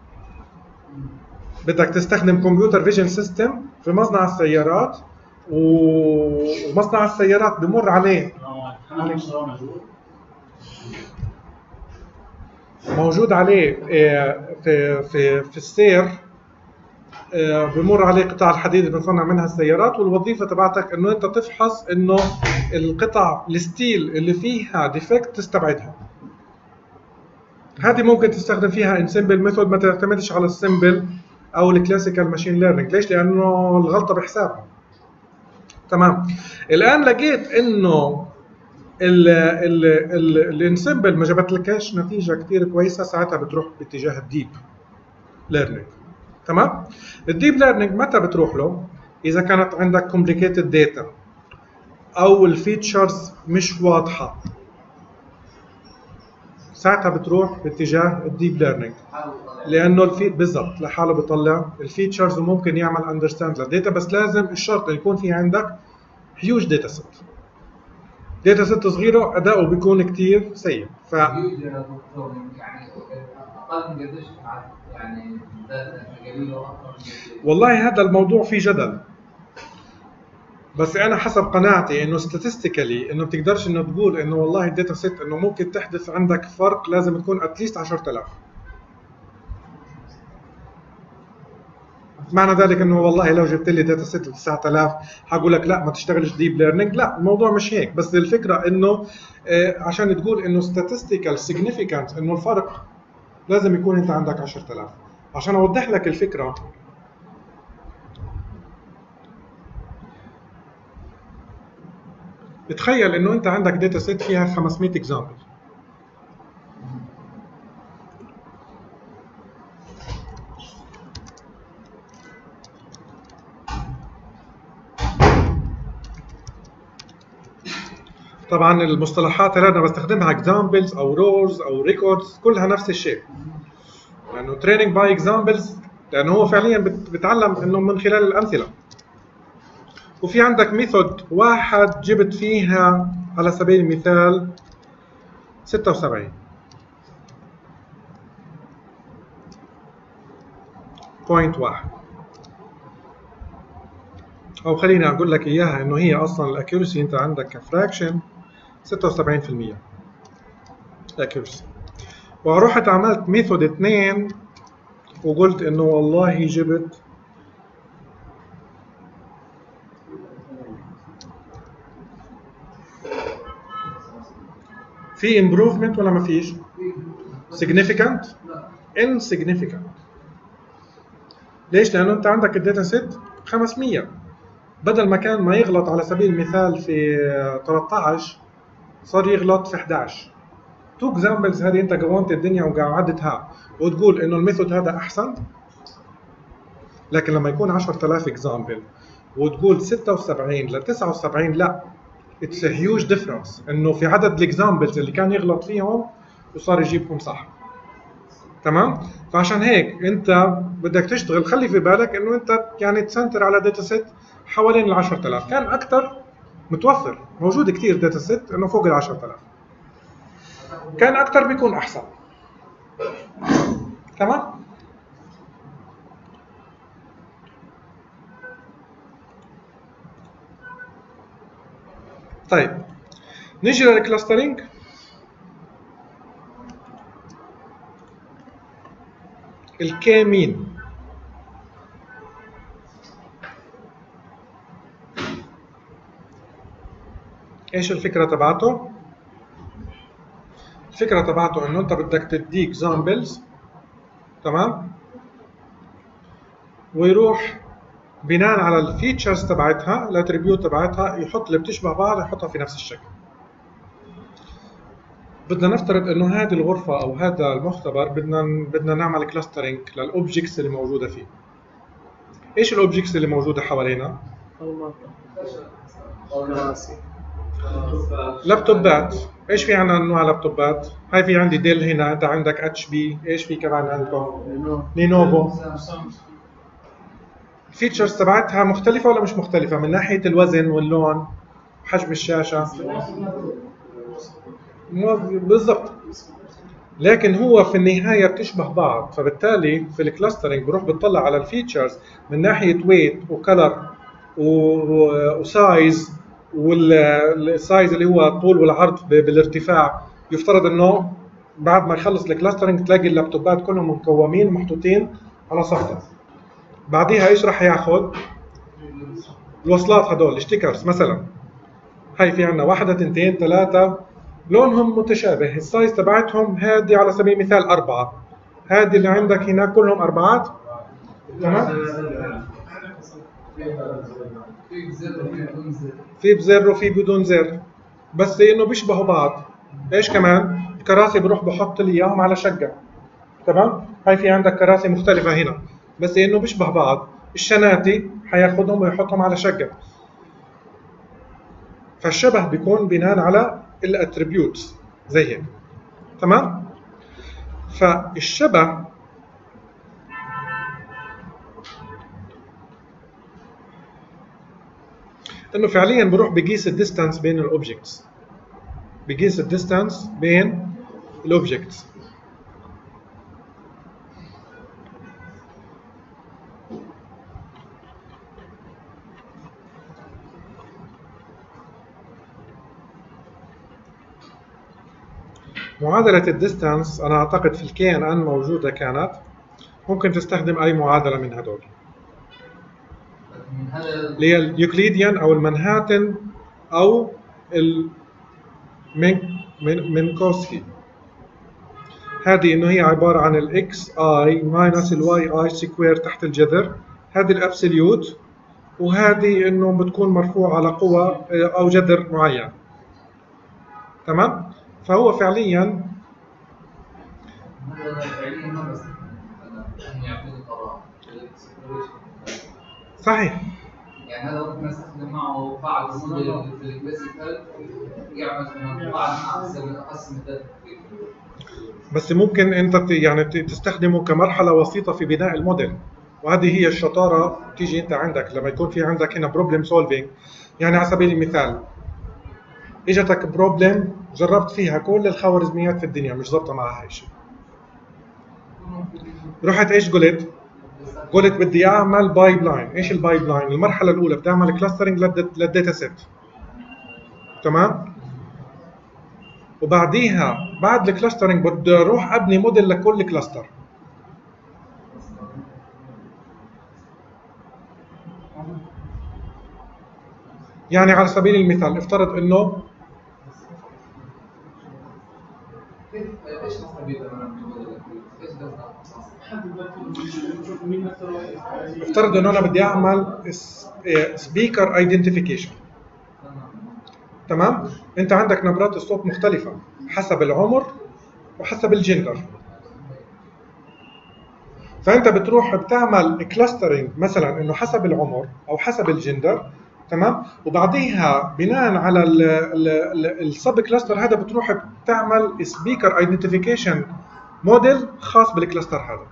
بدك تستخدم كمبيوتر فيجن سيستم في مصنع السيارات، ومصنع السيارات بمر عليه موجود عليه في السير، بمر عليه قطع الحديد اللي بنصنع منها السيارات، والوظيفه تبعتك انه انت تفحص انه القطع الستيل اللي فيها ديفكت تستبعدها. هذه ممكن تستخدم فيها انسمبل ميثود، ما تعتمدش على السمبل او الكلاسيكال ماشين ليرنينج. ليش؟ لانه الغلطه بحسابها. تمام. الان لقيت انه الانسمبل ما جابتلكش نتيجه كثير كويسه، ساعتها بتروح باتجاه الديب ليرنينج. تمام. الديب ليرنينج متى بتروح له؟ اذا كانت عندك كومبليكيتد داتا او الفيتشرز مش واضحه، ساعتها بتروح باتجاه الديب ليرنينج، لانه بالضبط لحاله بيطلع الفيتشرز وممكن يعمل اندرستاند للداتا، بس لازم الشرط يكون في عندك هيوج داتا سيت. داتا سيت صغيره اداؤه بيكون كثير سيء. يعني اقل من قديش يعني قليل او اكثر؟ والله هذا الموضوع فيه جدل، بس انا حسب قناعتي انه statistically انه بتقدرش انه تقول انه والله الداتا سيت انه ممكن تحدث عندك فرق، لازم تكون اتليست 10000. معنى ذلك انه والله لو جبت لي داتا سيت 9000 حقول لك لا ما تشتغلش ديب ليرنينج، لا الموضوع مش هيك. بس الفكره انه عشان تقول انه statistical significant انه الفرق لازم يكون انت عندك 10000. عشان اوضح لك الفكره، تخيل انه انت عندك داتا سيت فيها 500 اكزامبل، طبعا المصطلحات اللي انا بستخدمها examples او rows او records كلها نفس الشيء، لانه training by examples لانه هو فعليا بتعلم انه من خلال الامثله. وفي عندك ميثود واحد جبت فيها على سبيل المثال 76.1، او خليني اقول لك اياها انه هي اصلا الاكيورسي انت عندك كفراكشن 76% اكيورسي. ورحت عملت ميثود 2 وقلت انه والله جبت في improvement ولا ما فيش؟ significant؟ insignificant. ليش؟ لانه انت عندك الداتا سيت 500، بدل ما كان ما يغلط على سبيل المثال في 13 صار يغلط في 11. تو اكزامبلز هذه انت قومت الدنيا وقعدتها وتقول انه الميثود هذا احسن. لكن لما يكون 10000 اكزامبل وتقول 76 ل 79 لا، اتس هيوج ديفرنس، انه في عدد الاكزامبلز اللي كان يغلط فيهم وصار يجيبهم صح. تمام؟ فعشان هيك انت بدك تشتغل، خلي في بالك انه انت يعني تسنتر على داتا سيت حوالين ال 10000. كان اكثر متوفر، موجود كثير داتا سيت انه فوق ال 10000. كان اكثر بيكون احسن. تمام؟ طيب نيجي للكلاسترينج. الكي مين ايش الفكره تبعته؟ الفكره تبعته انه انت بدك تدي اكزامبلز، تمام، ويروح بناء على الفيتشرز تبعتها الاتريبيوت تبعتها يحط اللي بتشبه بعض يحطها في نفس الشكل. بدنا نفترض انه هذه الغرفه او هذا المختبر بدنا نعمل كلاسترينج للاوبجكتس اللي موجوده فيه. ايش الاوبجكتس اللي موجوده حوالينا؟ لابتوبات. ايش في عندنا انواع لابتوبات؟ هاي في عندي ديل هنا، انت عندك اتش بي، ايش في كمان عندكم؟ لينوفو. الفيتشرز تبعتها مختلفه ولا مش مختلفه من ناحيه الوزن واللون وحجم الشاشه؟ بالضبط. لكن هو في النهايه بتشبه بعض، فبالتالي في الكلاسترنج بروح بتطلع على الفيتشرز من ناحيه ويت وكلر وسايز، والسايز اللي هو الطول والعرض بالارتفاع. يفترض انه بعد ما يخلص الكلاسترنج تلاقي اللابتوبات كلهم مكومين ومحطوطين على صفحه. بعديها ايش راح ياخذ؟ الوصلات هدول الستيكرز مثلا. هاي في عندنا 1 2 3 لونهم متشابه، السايز تبعتهم هذه على سبيل المثال 4، هذه اللي عندك هنا كلهم 4. تمام؟ في بزر وفي بدون زر، بس انه بيشبهوا بعض. ايش كمان؟ الكراسي بروح بحط لي اياهم على شقه. تمام؟ هاي في عندك كراسي مختلفه هنا بس انه بيشبه بعض. الشناتي حياخذهم ويحطهم على شقه. فالشبه بيكون بناء على الاتريبيوتس زي هيك. تمام؟ فالشبه انه فعليا بروح بقيس الديستانس بين الاوبجكتس، بقيس الديستانس بين الاوبجكتس. معادلة الديستانس أنا أعتقد في الكي ان ان موجودة كانت، ممكن تستخدم أي معادلة من هدول اللي هي اليوكليديان أو المنهاتن أو المينكوسكي. هذه إنه هي عبارة عن الإكس آي ماينس الواي آي سكوير تحت الجذر، هذه الأبسوليوت، وهذه إنه بتكون مرفوعة على قوة أو جذر معين. تمام؟ فهو فعليا صحيح. يعني هذا ممكن استخدم معه بعض الموديل في الكلاسيكال يعمل بعض اقسم الداتا. بس ممكن انت يعني تستخدمه كمرحله وسيطه في بناء الموديل، وهذه هي الشطاره. تيجي انت عندك لما يكون في عندك هنا بروبلم سولفينج، يعني على سبيل المثال اجتك بروبلم جربت فيها كل الخوارزميات في الدنيا مش ظابطه معها شيء، رحت ايش قلت بدي اعمل بايب لاين. ايش البايب لاين؟ المرحله الاولى بدي اعمل كلاسترنج للداتا سيت. تمام؟ وبعديها بعد الكلاسترنج بدي اروح ابني موديل لكل كلاستر. يعني على سبيل المثال افترض انه ايش نستفيد افترض انه انا بدي اعمل سبيكر ايدنتيفيكيشن. تمام؟ انت عندك نبرات الصوت مختلفه حسب العمر وحسب الجندر. فانت بتروح بتعمل كلاسترنج مثلا انه حسب العمر او حسب الجندر، تمام؟ وبعديها بناء على السب كلاستر هذا بتروح بتعمل سبيكر ايدنتيفيكيشن موديل خاص بالكلاستر هذا.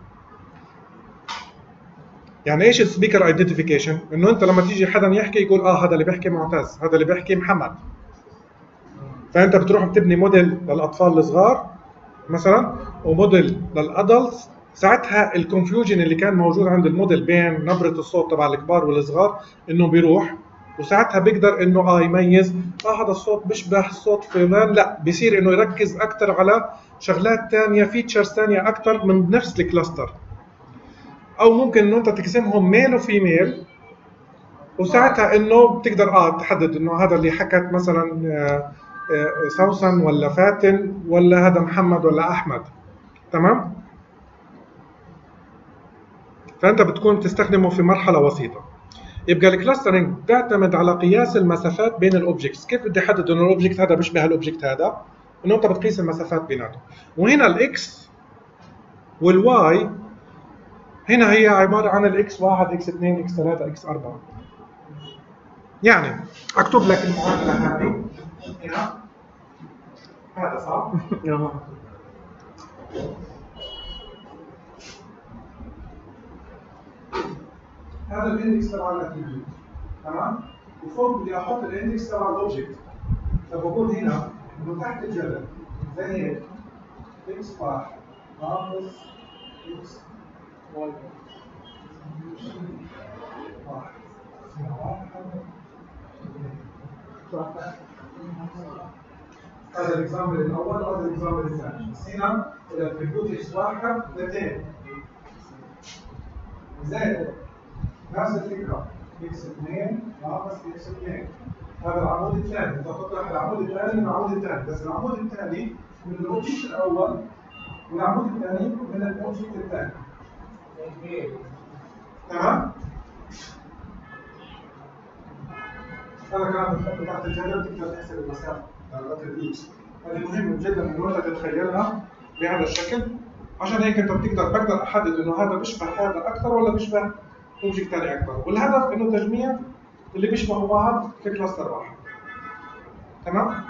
يعني ايش السبيكر ايدنتيفيكيشن؟ انه انت لما تيجي حدا يحكي يقول هذا اللي بيحكي معتز، هذا اللي بيحكي محمد. فانت بتروح بتبني موديل للاطفال الصغار مثلا وموديل للادلتس. ساعتها الكونفيوجن اللي كان موجود عند الموديل بين نبره الصوت تبع الكبار والصغار انه بيروح، وساعتها بيقدر انه يميز هذا الصوت بيشبه الصوت فلان، لا بيصير انه يركز اكثر على شغلات ثانيه، فيتشرز ثانيه اكثر من نفس الكلاستر. او ممكن انه انت تقسمهم ميل وفيميل، وساعتها انه بتقدر تحدد انه هذا اللي حكت مثلا سوسن ولا فاتن، ولا هذا محمد ولا احمد، تمام؟ فانت بتكون تستخدمه في مرحله وسيطه. يبقى الكلاسترنج بتعتمد على قياس المسافات بين الاوبجكتس. كيف بدي احدد انه الاوبجكت هذا بيشبه الاوبجكت هذا؟ انه انت بتقيس المسافات بيناتهم. وهنا الاكس والواي هنا هي عباره عن الاكس 1 اكس 2 اكس 3 اكس 4. يعني اكتب لك المعادله هذه هنا، هذا صح؟ هذا الاندكس تبع الاتريبيوت، تمام؟ وفوق بدي احط الاندكس تبع الاوبجكت. فبقول هنا انه تحت الجدول زي هيك اكس 1 ناقص اكس واي 1. هذا الاكزامبل الاول وهذا الاكزامبل الثاني. هنا الاتريبيوت اكس 1 2 زائد نفس الفكره اكس 2 ناقص اكس 2. هذا العمود الثاني، انت تطرح العمود الثاني من العمود الثاني، بس العمود الثاني من الاوبجكت الاول والعمود الثاني من الاوبجكت الثاني. تمام؟ هذا كلام بتحطه تحت الجدول تقدر تحسب المسافه للاتريبيوتس. هذه مهم جدا انه انت تتخيلها بهذا الشكل، عشان هيك انت بقدر احدد انه هذا بيشبه هذا اكثر ولا بيشبه اوبجكت ثاني اكثر، والهدف انه تجميع اللي بيشبهوا بعض في كلاستر واحد. تمام؟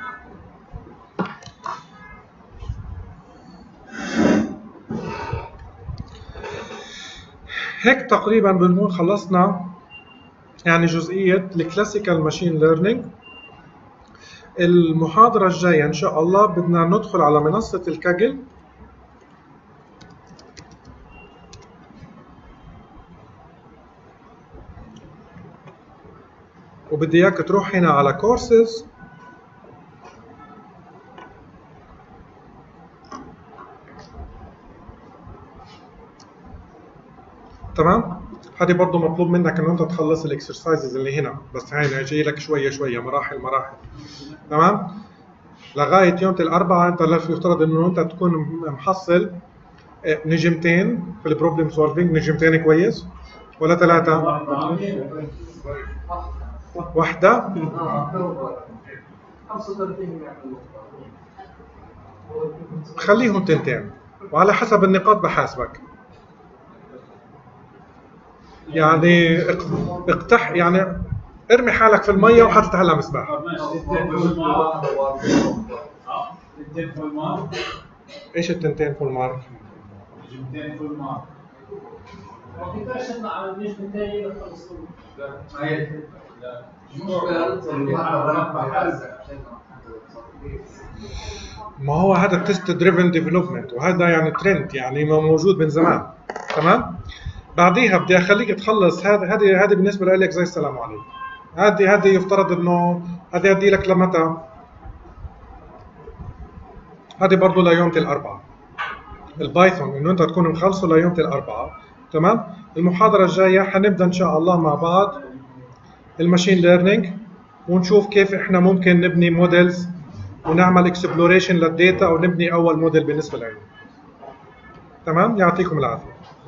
هيك تقريبا بنكون خلصنا يعني جزئية الكلاسيكال ماشين ليرنينج. المحاضرة الجاية إن شاء الله بدنا ندخل على منصة الكاجل، وبدي إياك تروح هنا على كورسز، تمام؟ هذه برضه مطلوب منك انه انت تخلص الاكسرسايزز اللي هنا، بس هاي جاي لك شويه شويه مراحل مراحل، تمام؟ لغايه يوم الاربعاء انت يفترض انه انت تكون محصل نجمتين في البروبلم سولفينج، نجمتين كويس ولا ثلاثه؟ واحده؟ 35 خليهم تنتين وعلى حسب النقاط بحاسبك. يعني اقتح يعني ارمي حالك في الميه وحتتعلم سباحه. ايش التنتين فول مارك؟ جمتين فول مارك. ما فيناش نطلع على النجم الثاني نخلص. ما هو هذا تيست دريفن ديفلوبمنت، وهذا يعني ترند يعني موجود من زمان، تمام؟ بعديها بدي اخليك تخلص هذه بالنسبه لك زي السلام عليكم. هذه يفترض انه هذه ادي لك لمتى؟ هذه برضه ليوم الاربعاء. البايثون انه انت تكون مخلصه ليوم الاربعاء، تمام؟ المحاضره الجايه حنبدا ان شاء الله مع بعض الماشين ليرنينج، ونشوف كيف احنا ممكن نبني موديلز ونعمل اكسبلوريشن للداتا ونبني اول موديل بالنسبه لنا. تمام؟ يعطيكم العافيه.